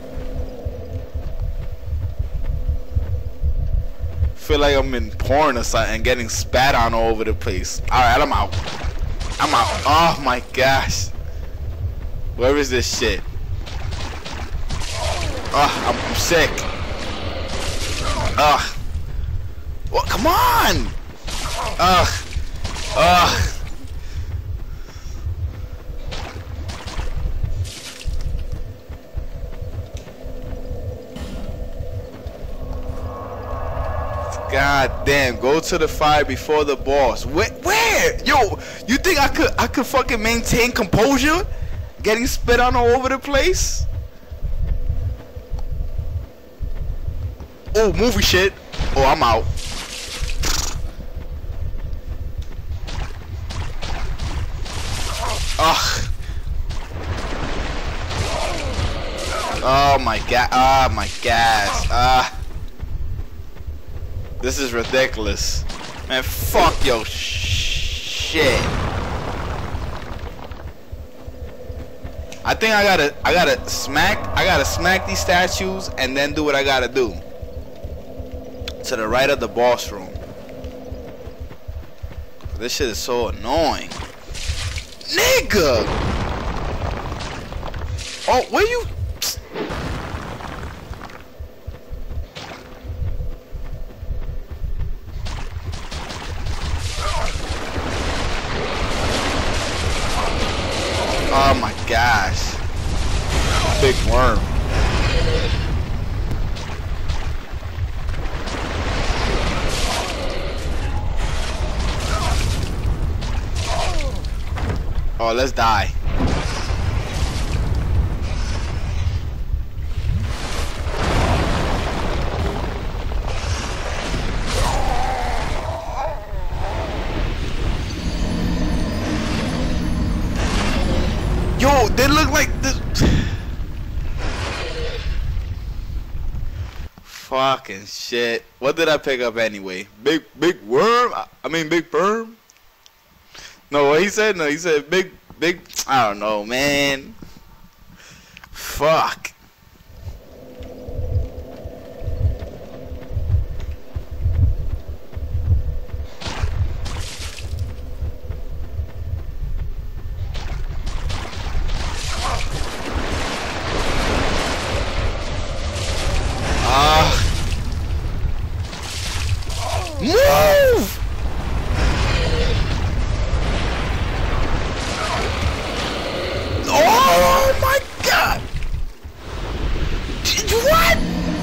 Feel like I'm in porn or something, getting spat on all over the place. Alright, I'm out. Oh my gosh. Where is this shit? I'm sick. Well, come on. God damn, go to the fire before the boss. Where? Yo, you think I could fucking maintain composure? Getting spit on all over the place? Oh, movie shit. Oh, I'm out. Ugh. Oh my god. Oh my gosh. This is ridiculous. Man, fuck your shit. I think I gotta smack these statues and then do what I gotta do. To the right of the boss room. This shit is so annoying. Nigga! Oh, where you? Oh my gosh. Big worm. Oh, let's die. Yo, they look like this. Fucking shit. What did I pick up anyway? Big worm? I mean big perm? No, what he said? No, he said big, I don't know, man. Fuck. Move! Oh my god! What?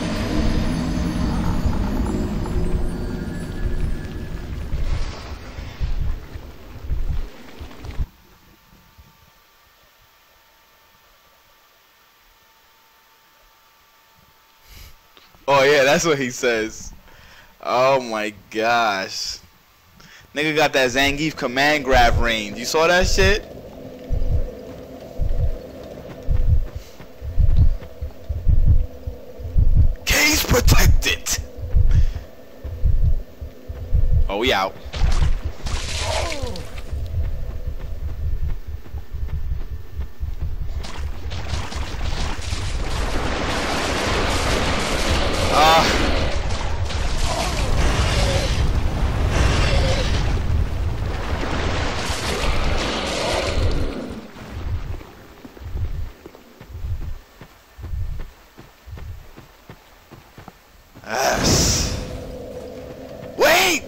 Oh yeah, that's what he says. Oh my gosh. Nigga got that Zangief command grab range. You saw that shit? Case protected. Oh, we out. Yes. Wait.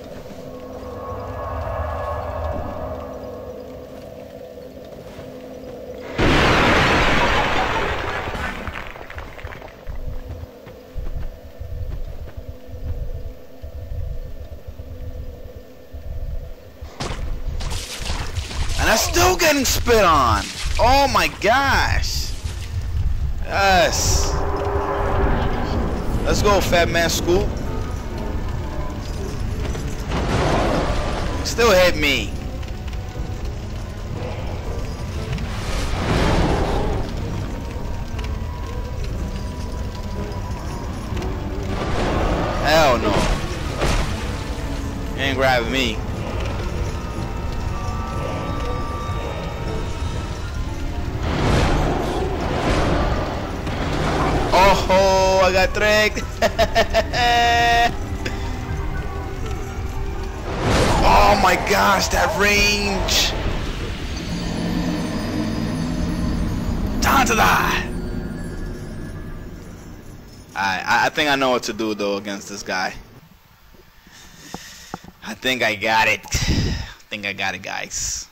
And I'm still getting spit on. Oh my gosh. Yes. Let's go, fat man Scoop. Still hit me. Hell no. You ain't grabbing me. Oh, I got tricked. Oh my gosh, that range. Time to die. I think I know what to do though against this guy. I think I got it. I think I got it, guys.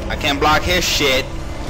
I can't block his shit.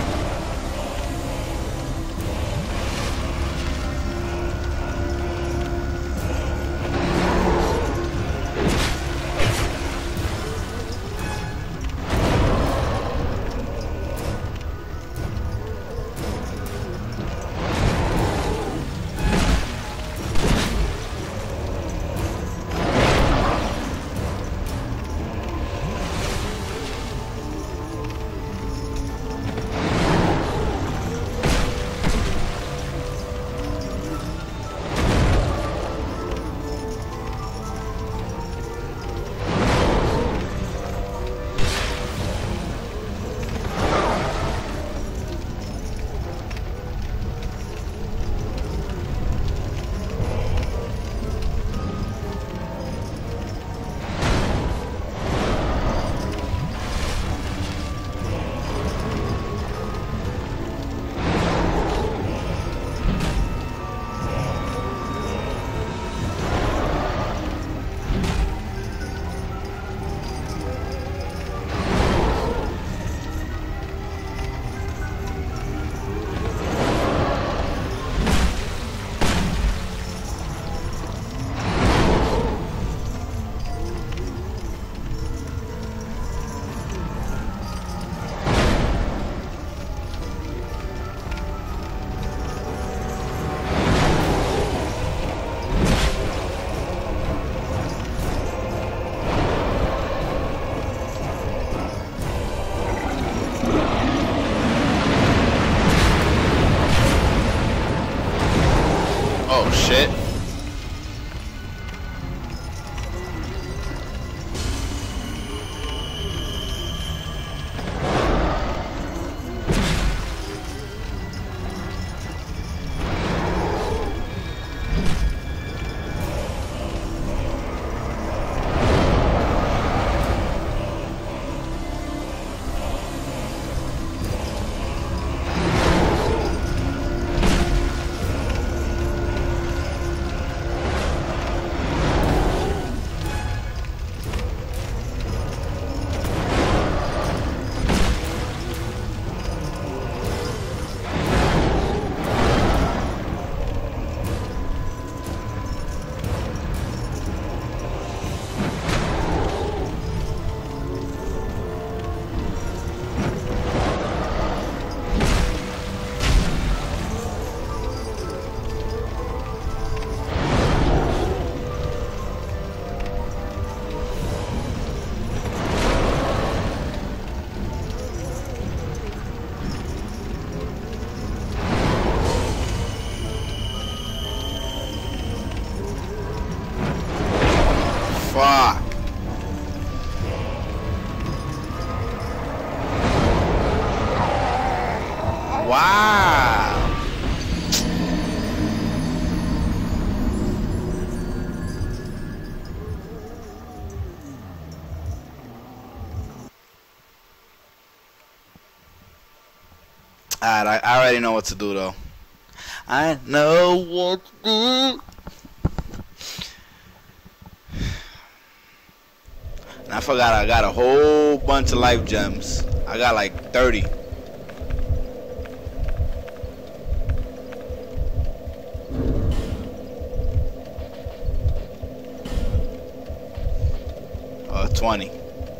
Oh shit. Fuck. Wow. Alright, I already know what to do though. I know what to do. And I forgot I got a whole bunch of life gems. I got like 30. Or 20.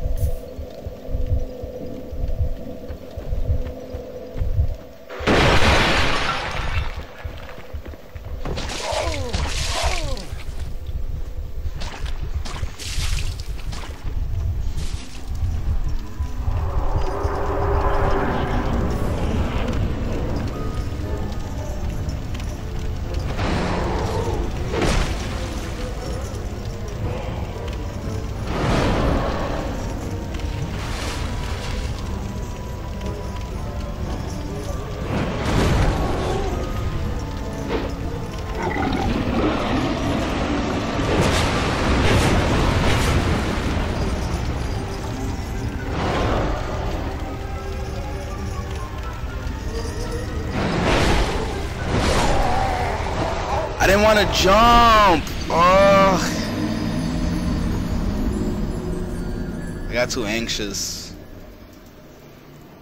I didn't want to jump. Oh, I got too anxious.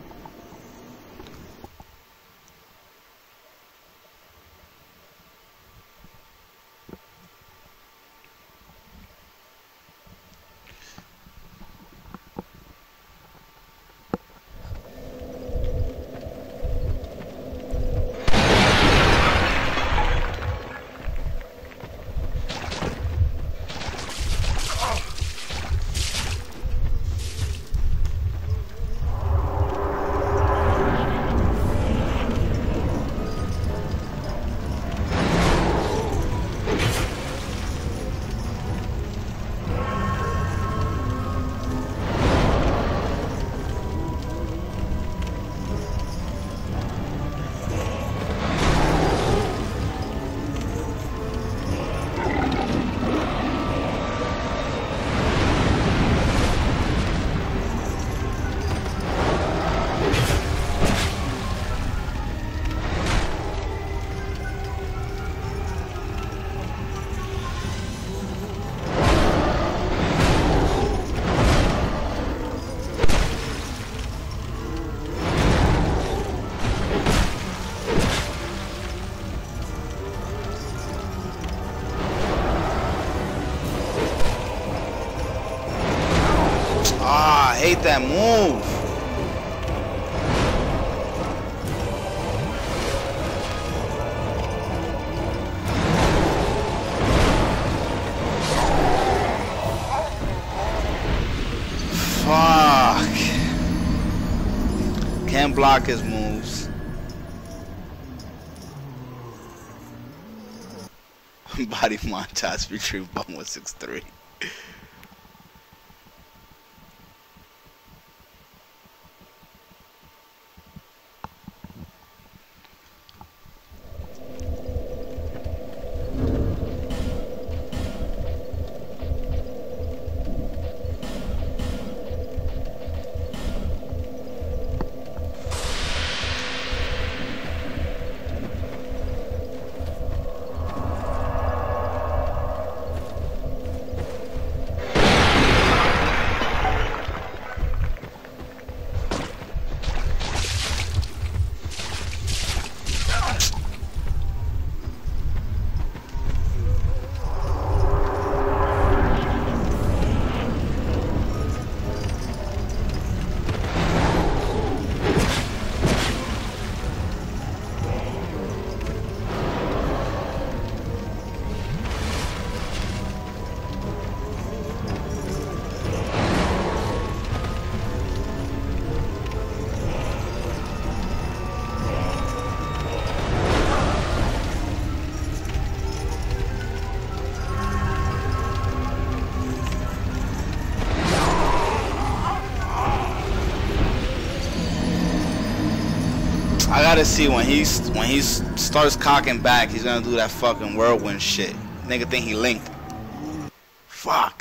make that move. Fuck. Can't block his moves. Body montage retrieve 1163. I gotta see when he starts cocking back, he's gonna do that fucking whirlwind shit. Nigga think he linked. Fuck.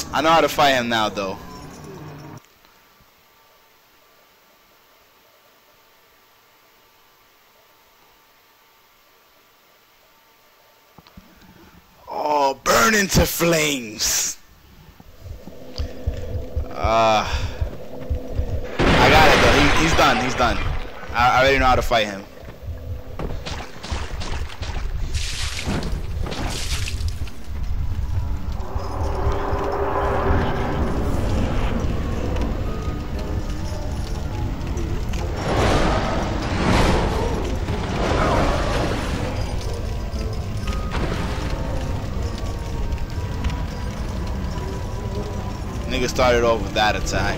I know how to fight him now, though. Oh, burn into flames. I got it, though. He's done. He's done. I already know how to fight him. Nigga started off with that attack.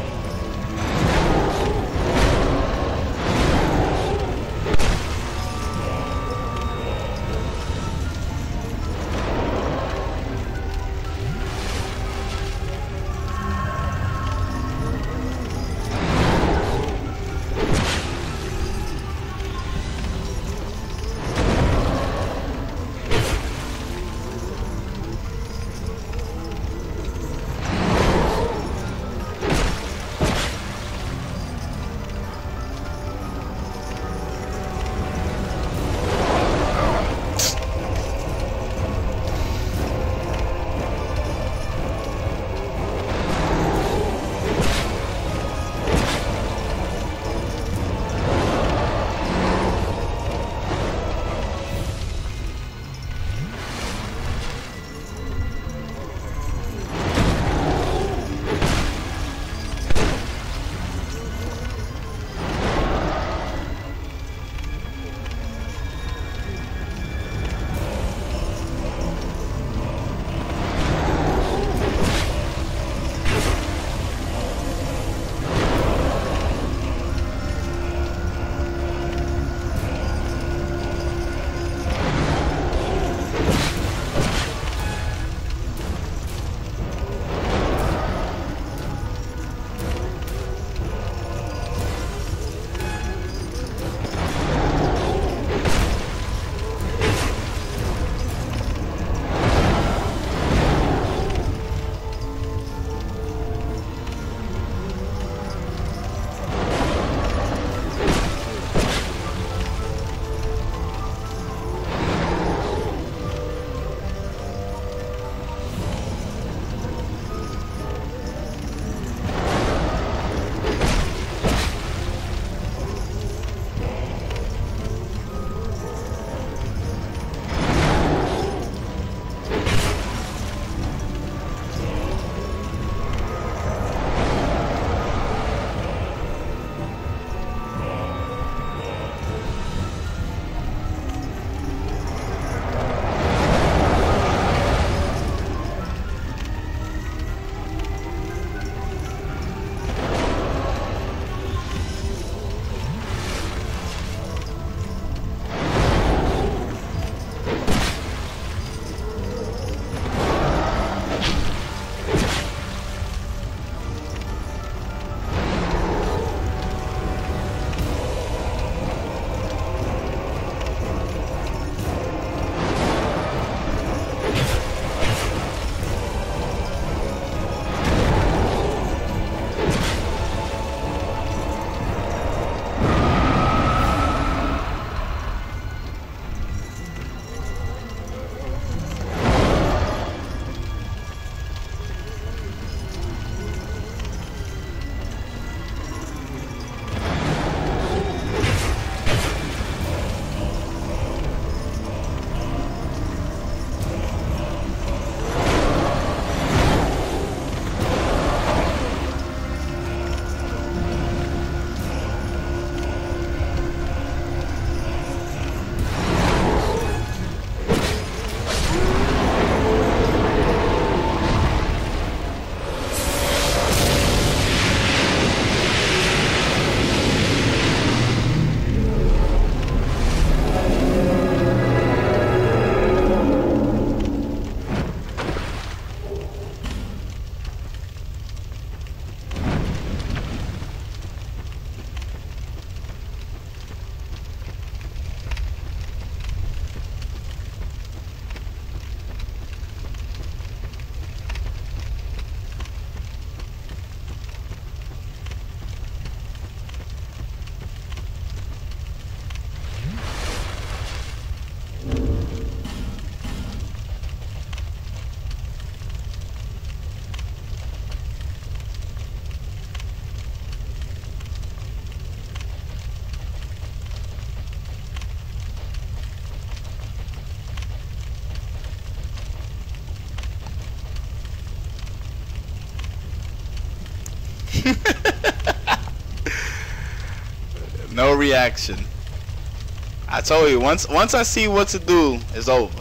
reaction. I told you, once I see what to do, it's over.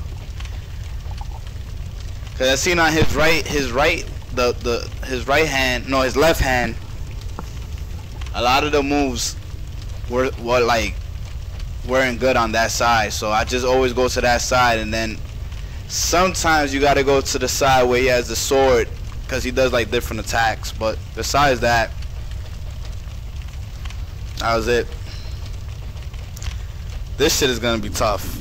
Cause I seen on his right hand, no, his left hand, a lot of the moves were like weren't good on that side. So I just always go to that side, and then sometimes you gotta go to the side where he has the sword, cause he does like different attacks. But besides that, that was it. This shit is gonna be tough.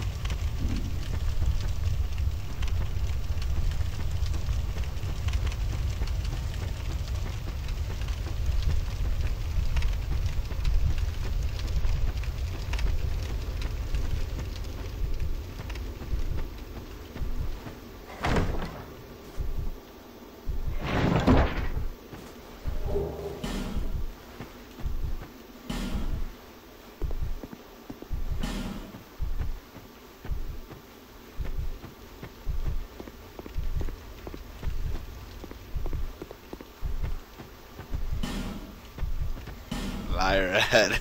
Liar ahead.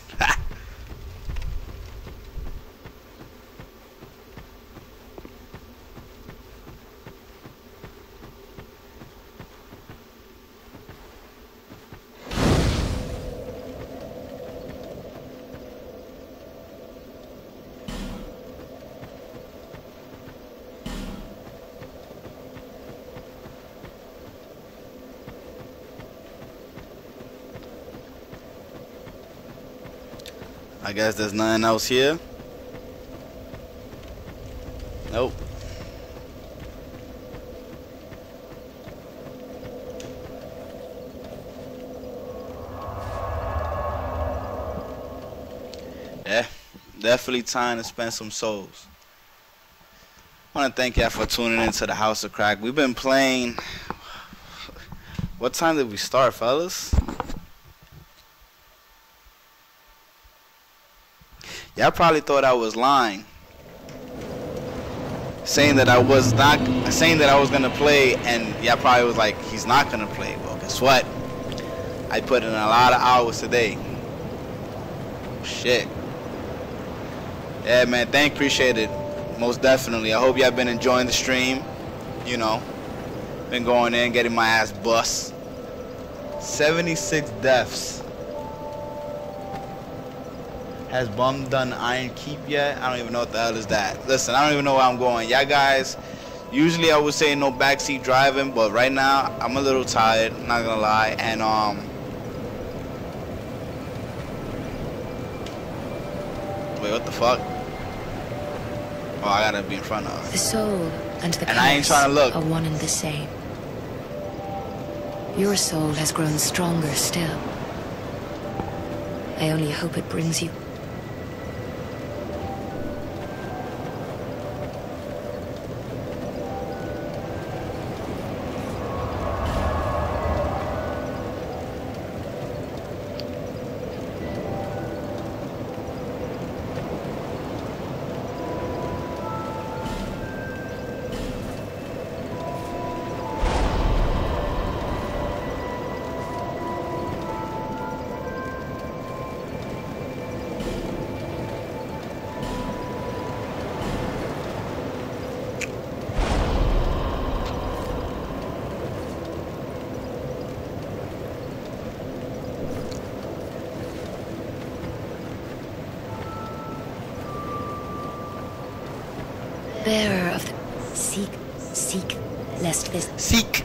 I guess there's nothing else here. Nope. Yeah, definitely time to spend some souls. I want to thank y'all for tuning into the House of Crack. We've been playing. What time did we start, fellas? Y'all probably thought I was lying, saying that I was gonna play, and y'all probably was like, he's not gonna play. Well, guess what? I put in a lot of hours today. Shit. Yeah, man. Appreciate it. Most definitely. I hope y'all been enjoying the stream. You know, been going in, getting my ass bust. 76 deaths. Has Bum done Iron Keep yet? I don't even know what the hell is that. Listen, I don't even know where I'm going. Y'all guys, usually I would say no backseat driving, but right now I'm a little tired, I'm not gonna lie. And wait, what the fuck? Oh, I gotta be in front of. The soul and the I ain't trying to look. are one and the same. Your soul has grown stronger still. I only hope it brings you. Bearer of the seek, lest this Seek.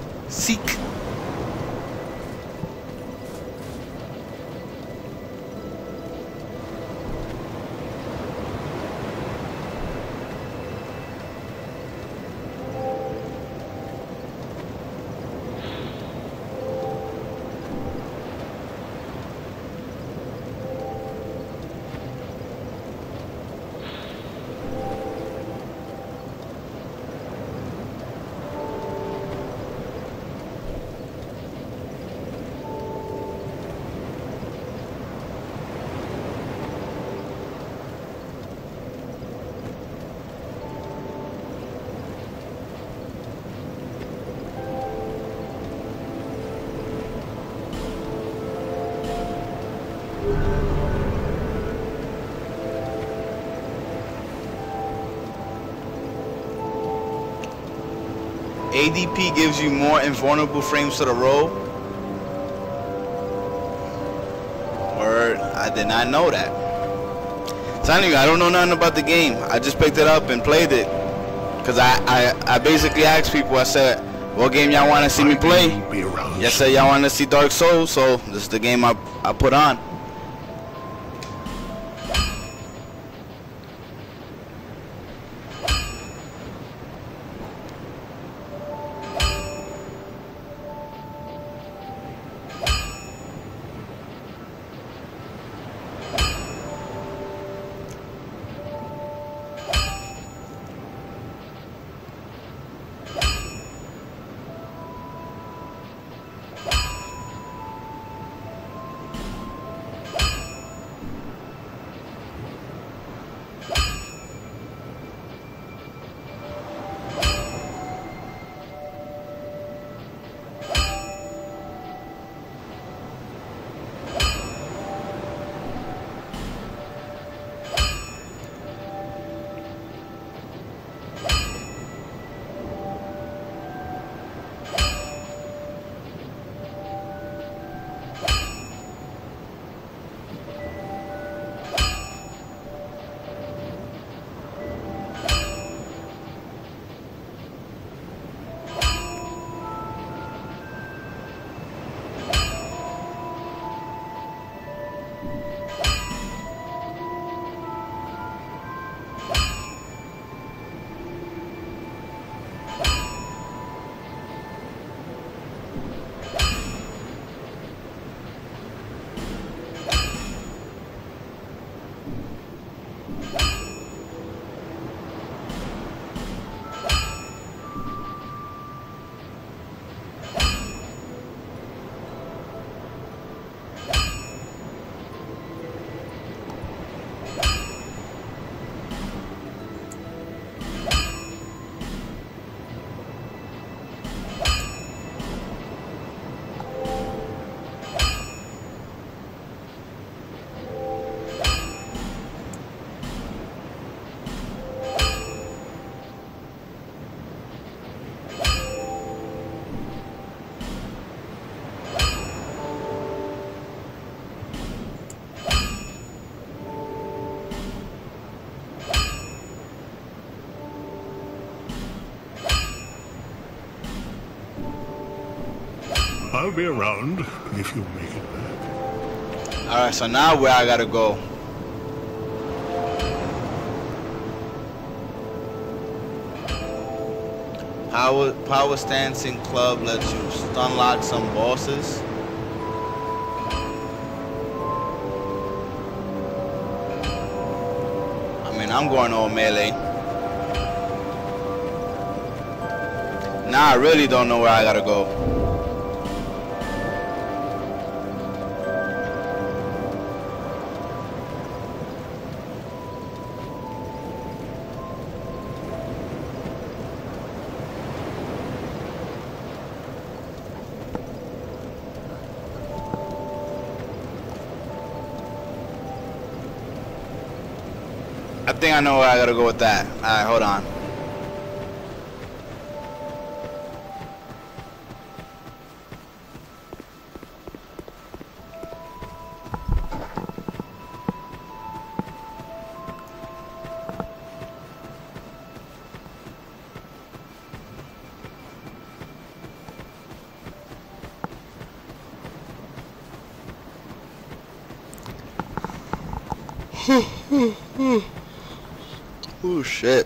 ADP gives you more invulnerable frames to the roll. Word, I did not know that. Telling you, I don't know nothing about the game. I just picked it up and played it. Cause I basically asked people, I said, what game y'all want to see me play? Yes, sir, y'all want to see Dark Souls, so this is the game I put on. I'll be around if you make it back. Alright, so now where I gotta go? Power Stancing Club lets you stun lock some bosses. I mean, I'm going all melee. Now I really don't know where I gotta go. I think I know where I gotta go with that. Alright, hold on. Oh shit.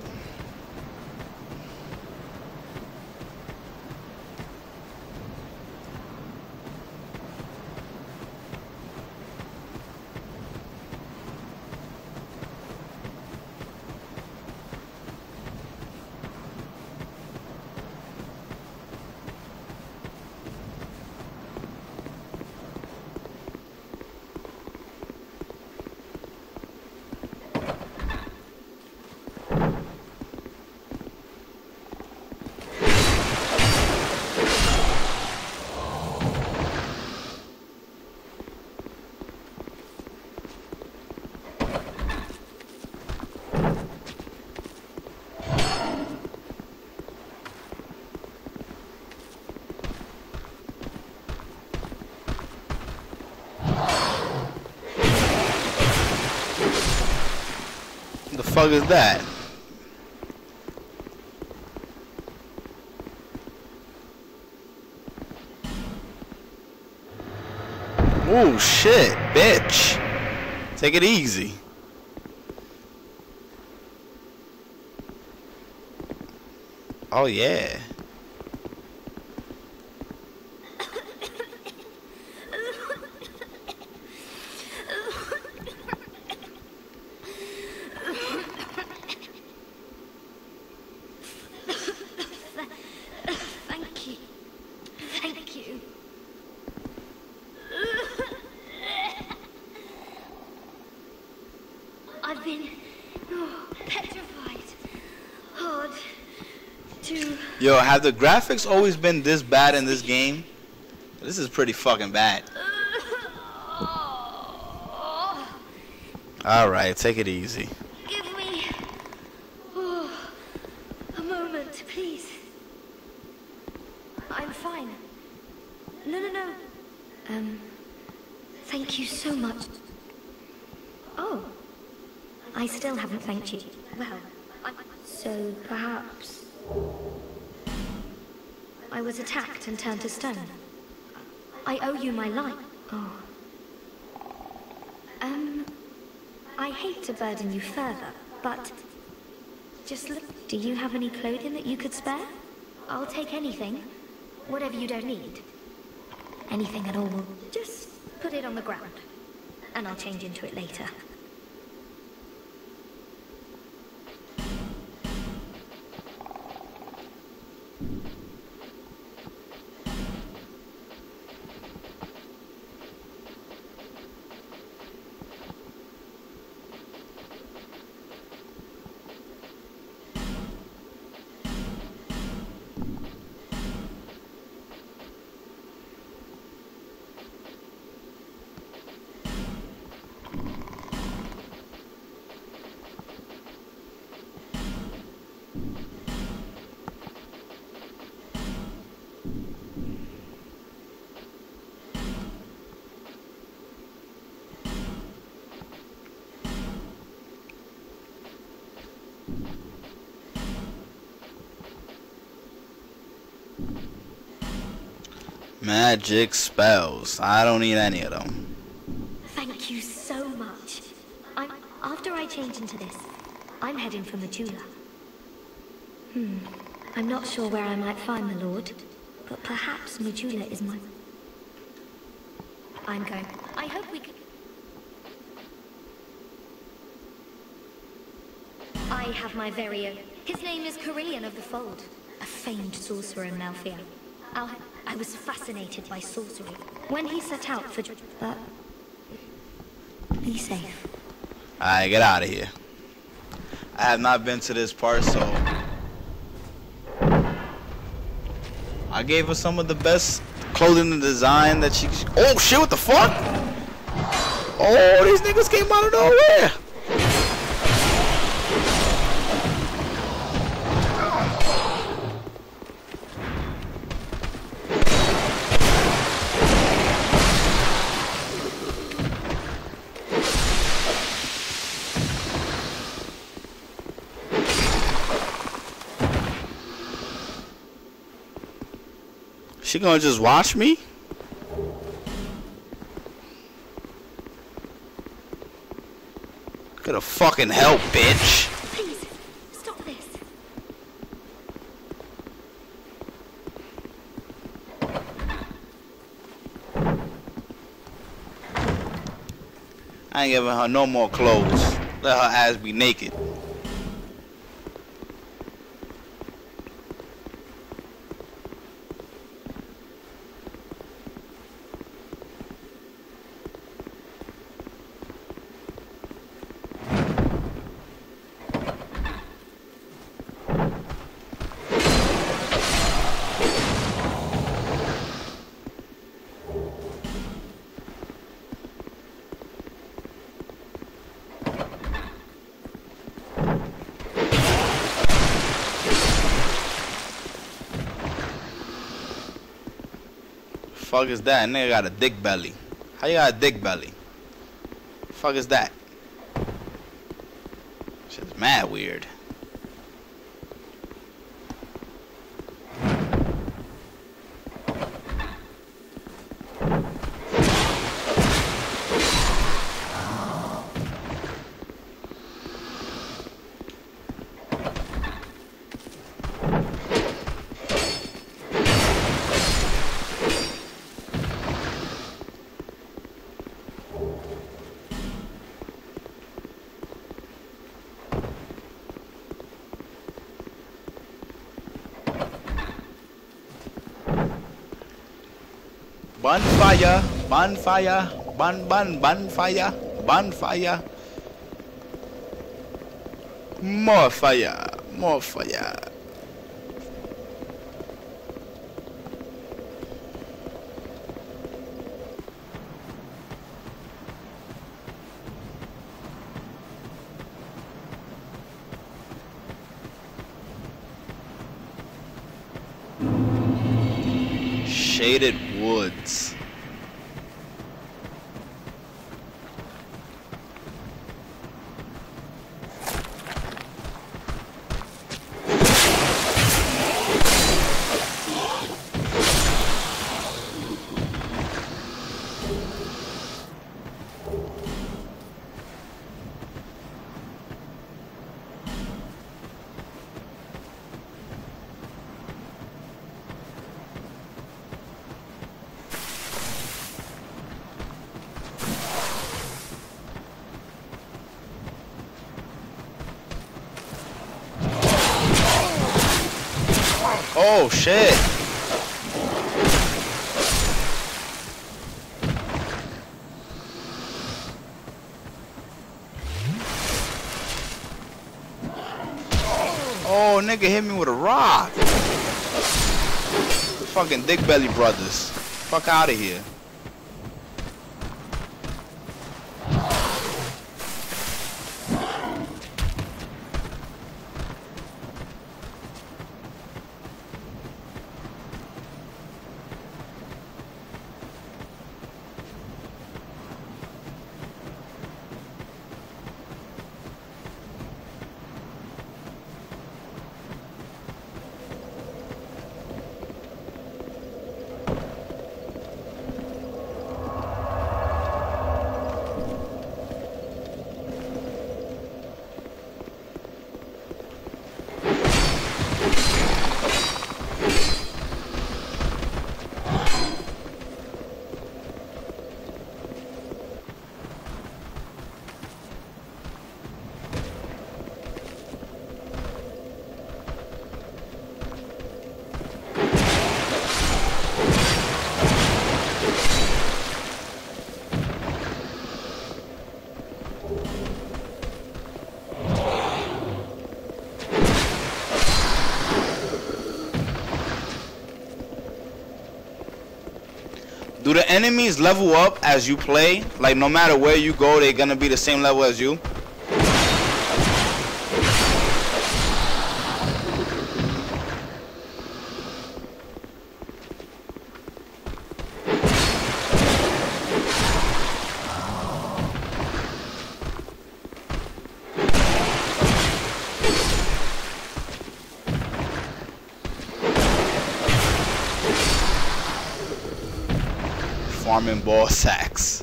fuck is that? Oh shit, bitch. Take it easy. Oh yeah. Thank you. Thank you. I've been petrified. Hard to... Yo, have the graphics always been this bad in this game? This is pretty fucking bad. Alright, take it easy. Give me a moment, please. I'm fine. No. Thank you so much. Oh, I still haven't thanked you. Well, so perhaps I was attacked and turned to stone. I owe you my life. Oh. I hate to burden you further, but just look. Do you have any clothing that you could spare? I'll take anything. Whatever you don't need. Anything at all. Just put it on the ground, and I'll change into it later. Magic spells. I don't need any of them. Thank you so much. After I change into this, I'm heading for Majula. I'm not sure where I might find the Lord, but perhaps Majula is my... I'm going. I hope we can... I have my very own. His name is Carillion of the Fold, a famed sorcerer in Malfia. I was fascinated by sorcery. When he set out for... be safe. Alright, get out of here. I have not been to this part, so... I gave her some of the best clothing and design that she... Oh shit, what the fuck? Oh, these niggas came out of nowhere. She gonna just watch me? Gotta fucking help, bitch. Please, stop this. I ain't giving her no more clothes. Let her ass be naked. Fuck is that? Nigga got a dick belly. How you got a dick belly? Fuck is that? Shit's Mad weird. Bonfire, bonfire, bonfire, bonfire. More fire, more fire. Shaded woods. Oh shit. Oh, nigga hit me with a rock. Fucking Dick Belly Brothers. Fuck out of here. Do the enemies level up as you play? Like no matter where you go, they're gonna be the same level as you? Farming ball sacks.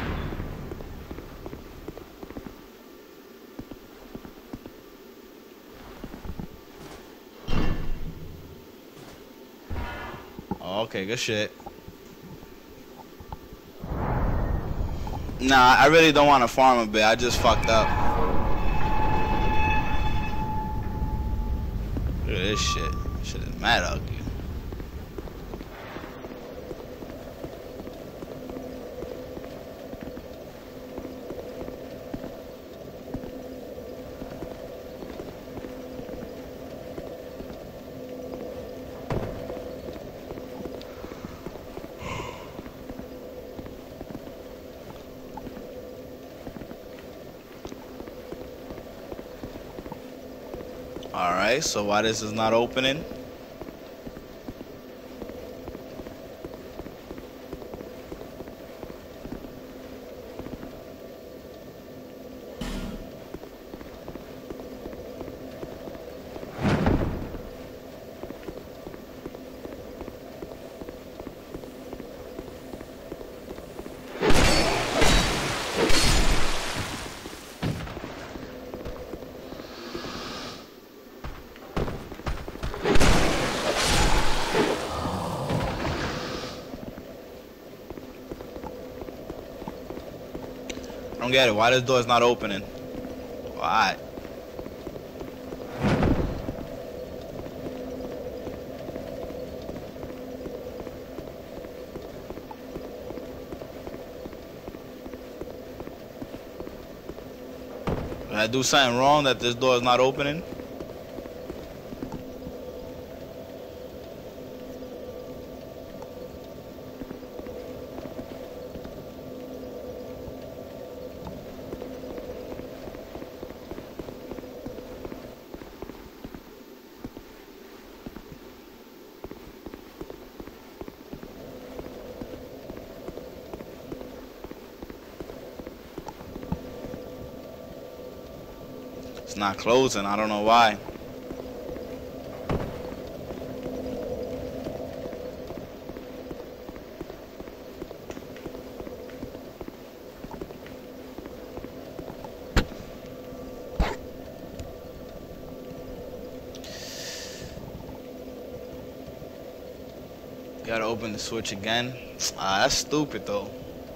Oh, okay, good shit. Nah, I really don't want to farm a bit. I just fucked up. Look at this shit. This shit is mad ugly. Alright, so why this is not opening? don't get it. Why this door is not opening? Why? Did I do something wrong that this door is not opening? It's not closing. I don't know why. Gotta open the switch again. That's stupid though.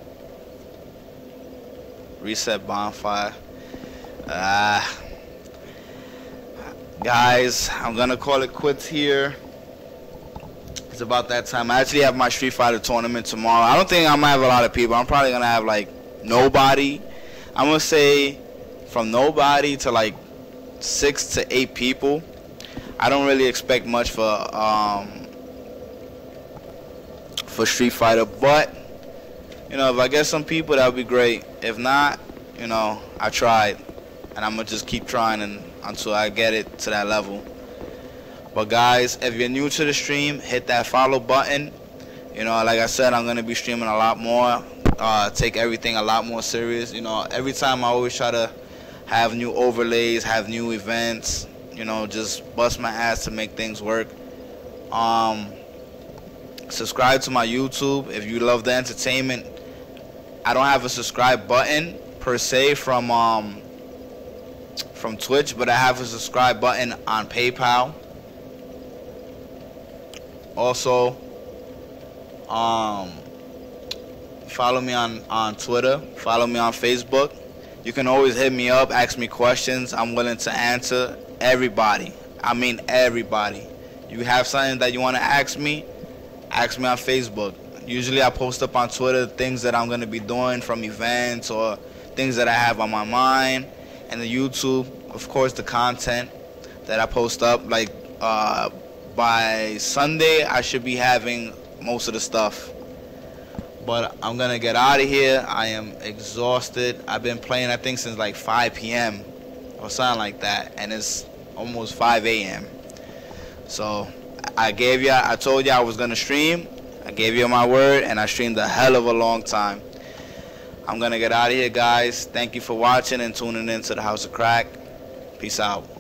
Reset bonfire. Guys, I'm gonna call it quits here. It's about that time. I actually have my Street Fighter tournament tomorrow. I don't think I'm gonna have a lot of people. I'm probably gonna have like nobody. I'm gonna say from nobody to like 6 to 8 people. I don't really expect much for Street Fighter, but you know, if I get some people, that would be great. If not, you know, I tried, and I'm gonna just keep trying until I get it to that level. But guys, if you're new to the stream, hit that follow button. You know, like I said, I'm gonna be streaming a lot more. Take everything a lot more serious. You know, every time I always try to have new overlays, have new events. You know, just bust my ass to make things work. Subscribe to my YouTube if you love the entertainment. I don't have a subscribe button per se from Twitch, but I have a subscribe button on PayPal. Also, follow me on Twitter, follow me on Facebook. You can always hit me up, ask me questions. I'm willing to answer everybody. I mean everybody. You have something that you want to ask me on Facebook. Usually I post up on Twitter things that I'm going to be doing from events or things that I have on my mind. And the YouTube, of course, the content that I post up. Like by Sunday I should be having most of the stuff. But I'm going to get out of here. I am exhausted. I've been playing, I think, since like 5 p.m. or something like that. And it's almost 5 a.m. So I told you I was going to stream. I gave you my word, and I streamed a hell of a long time. I'm going to get out of here, guys. Thank you for watching and tuning in to the House of Crack. Peace out.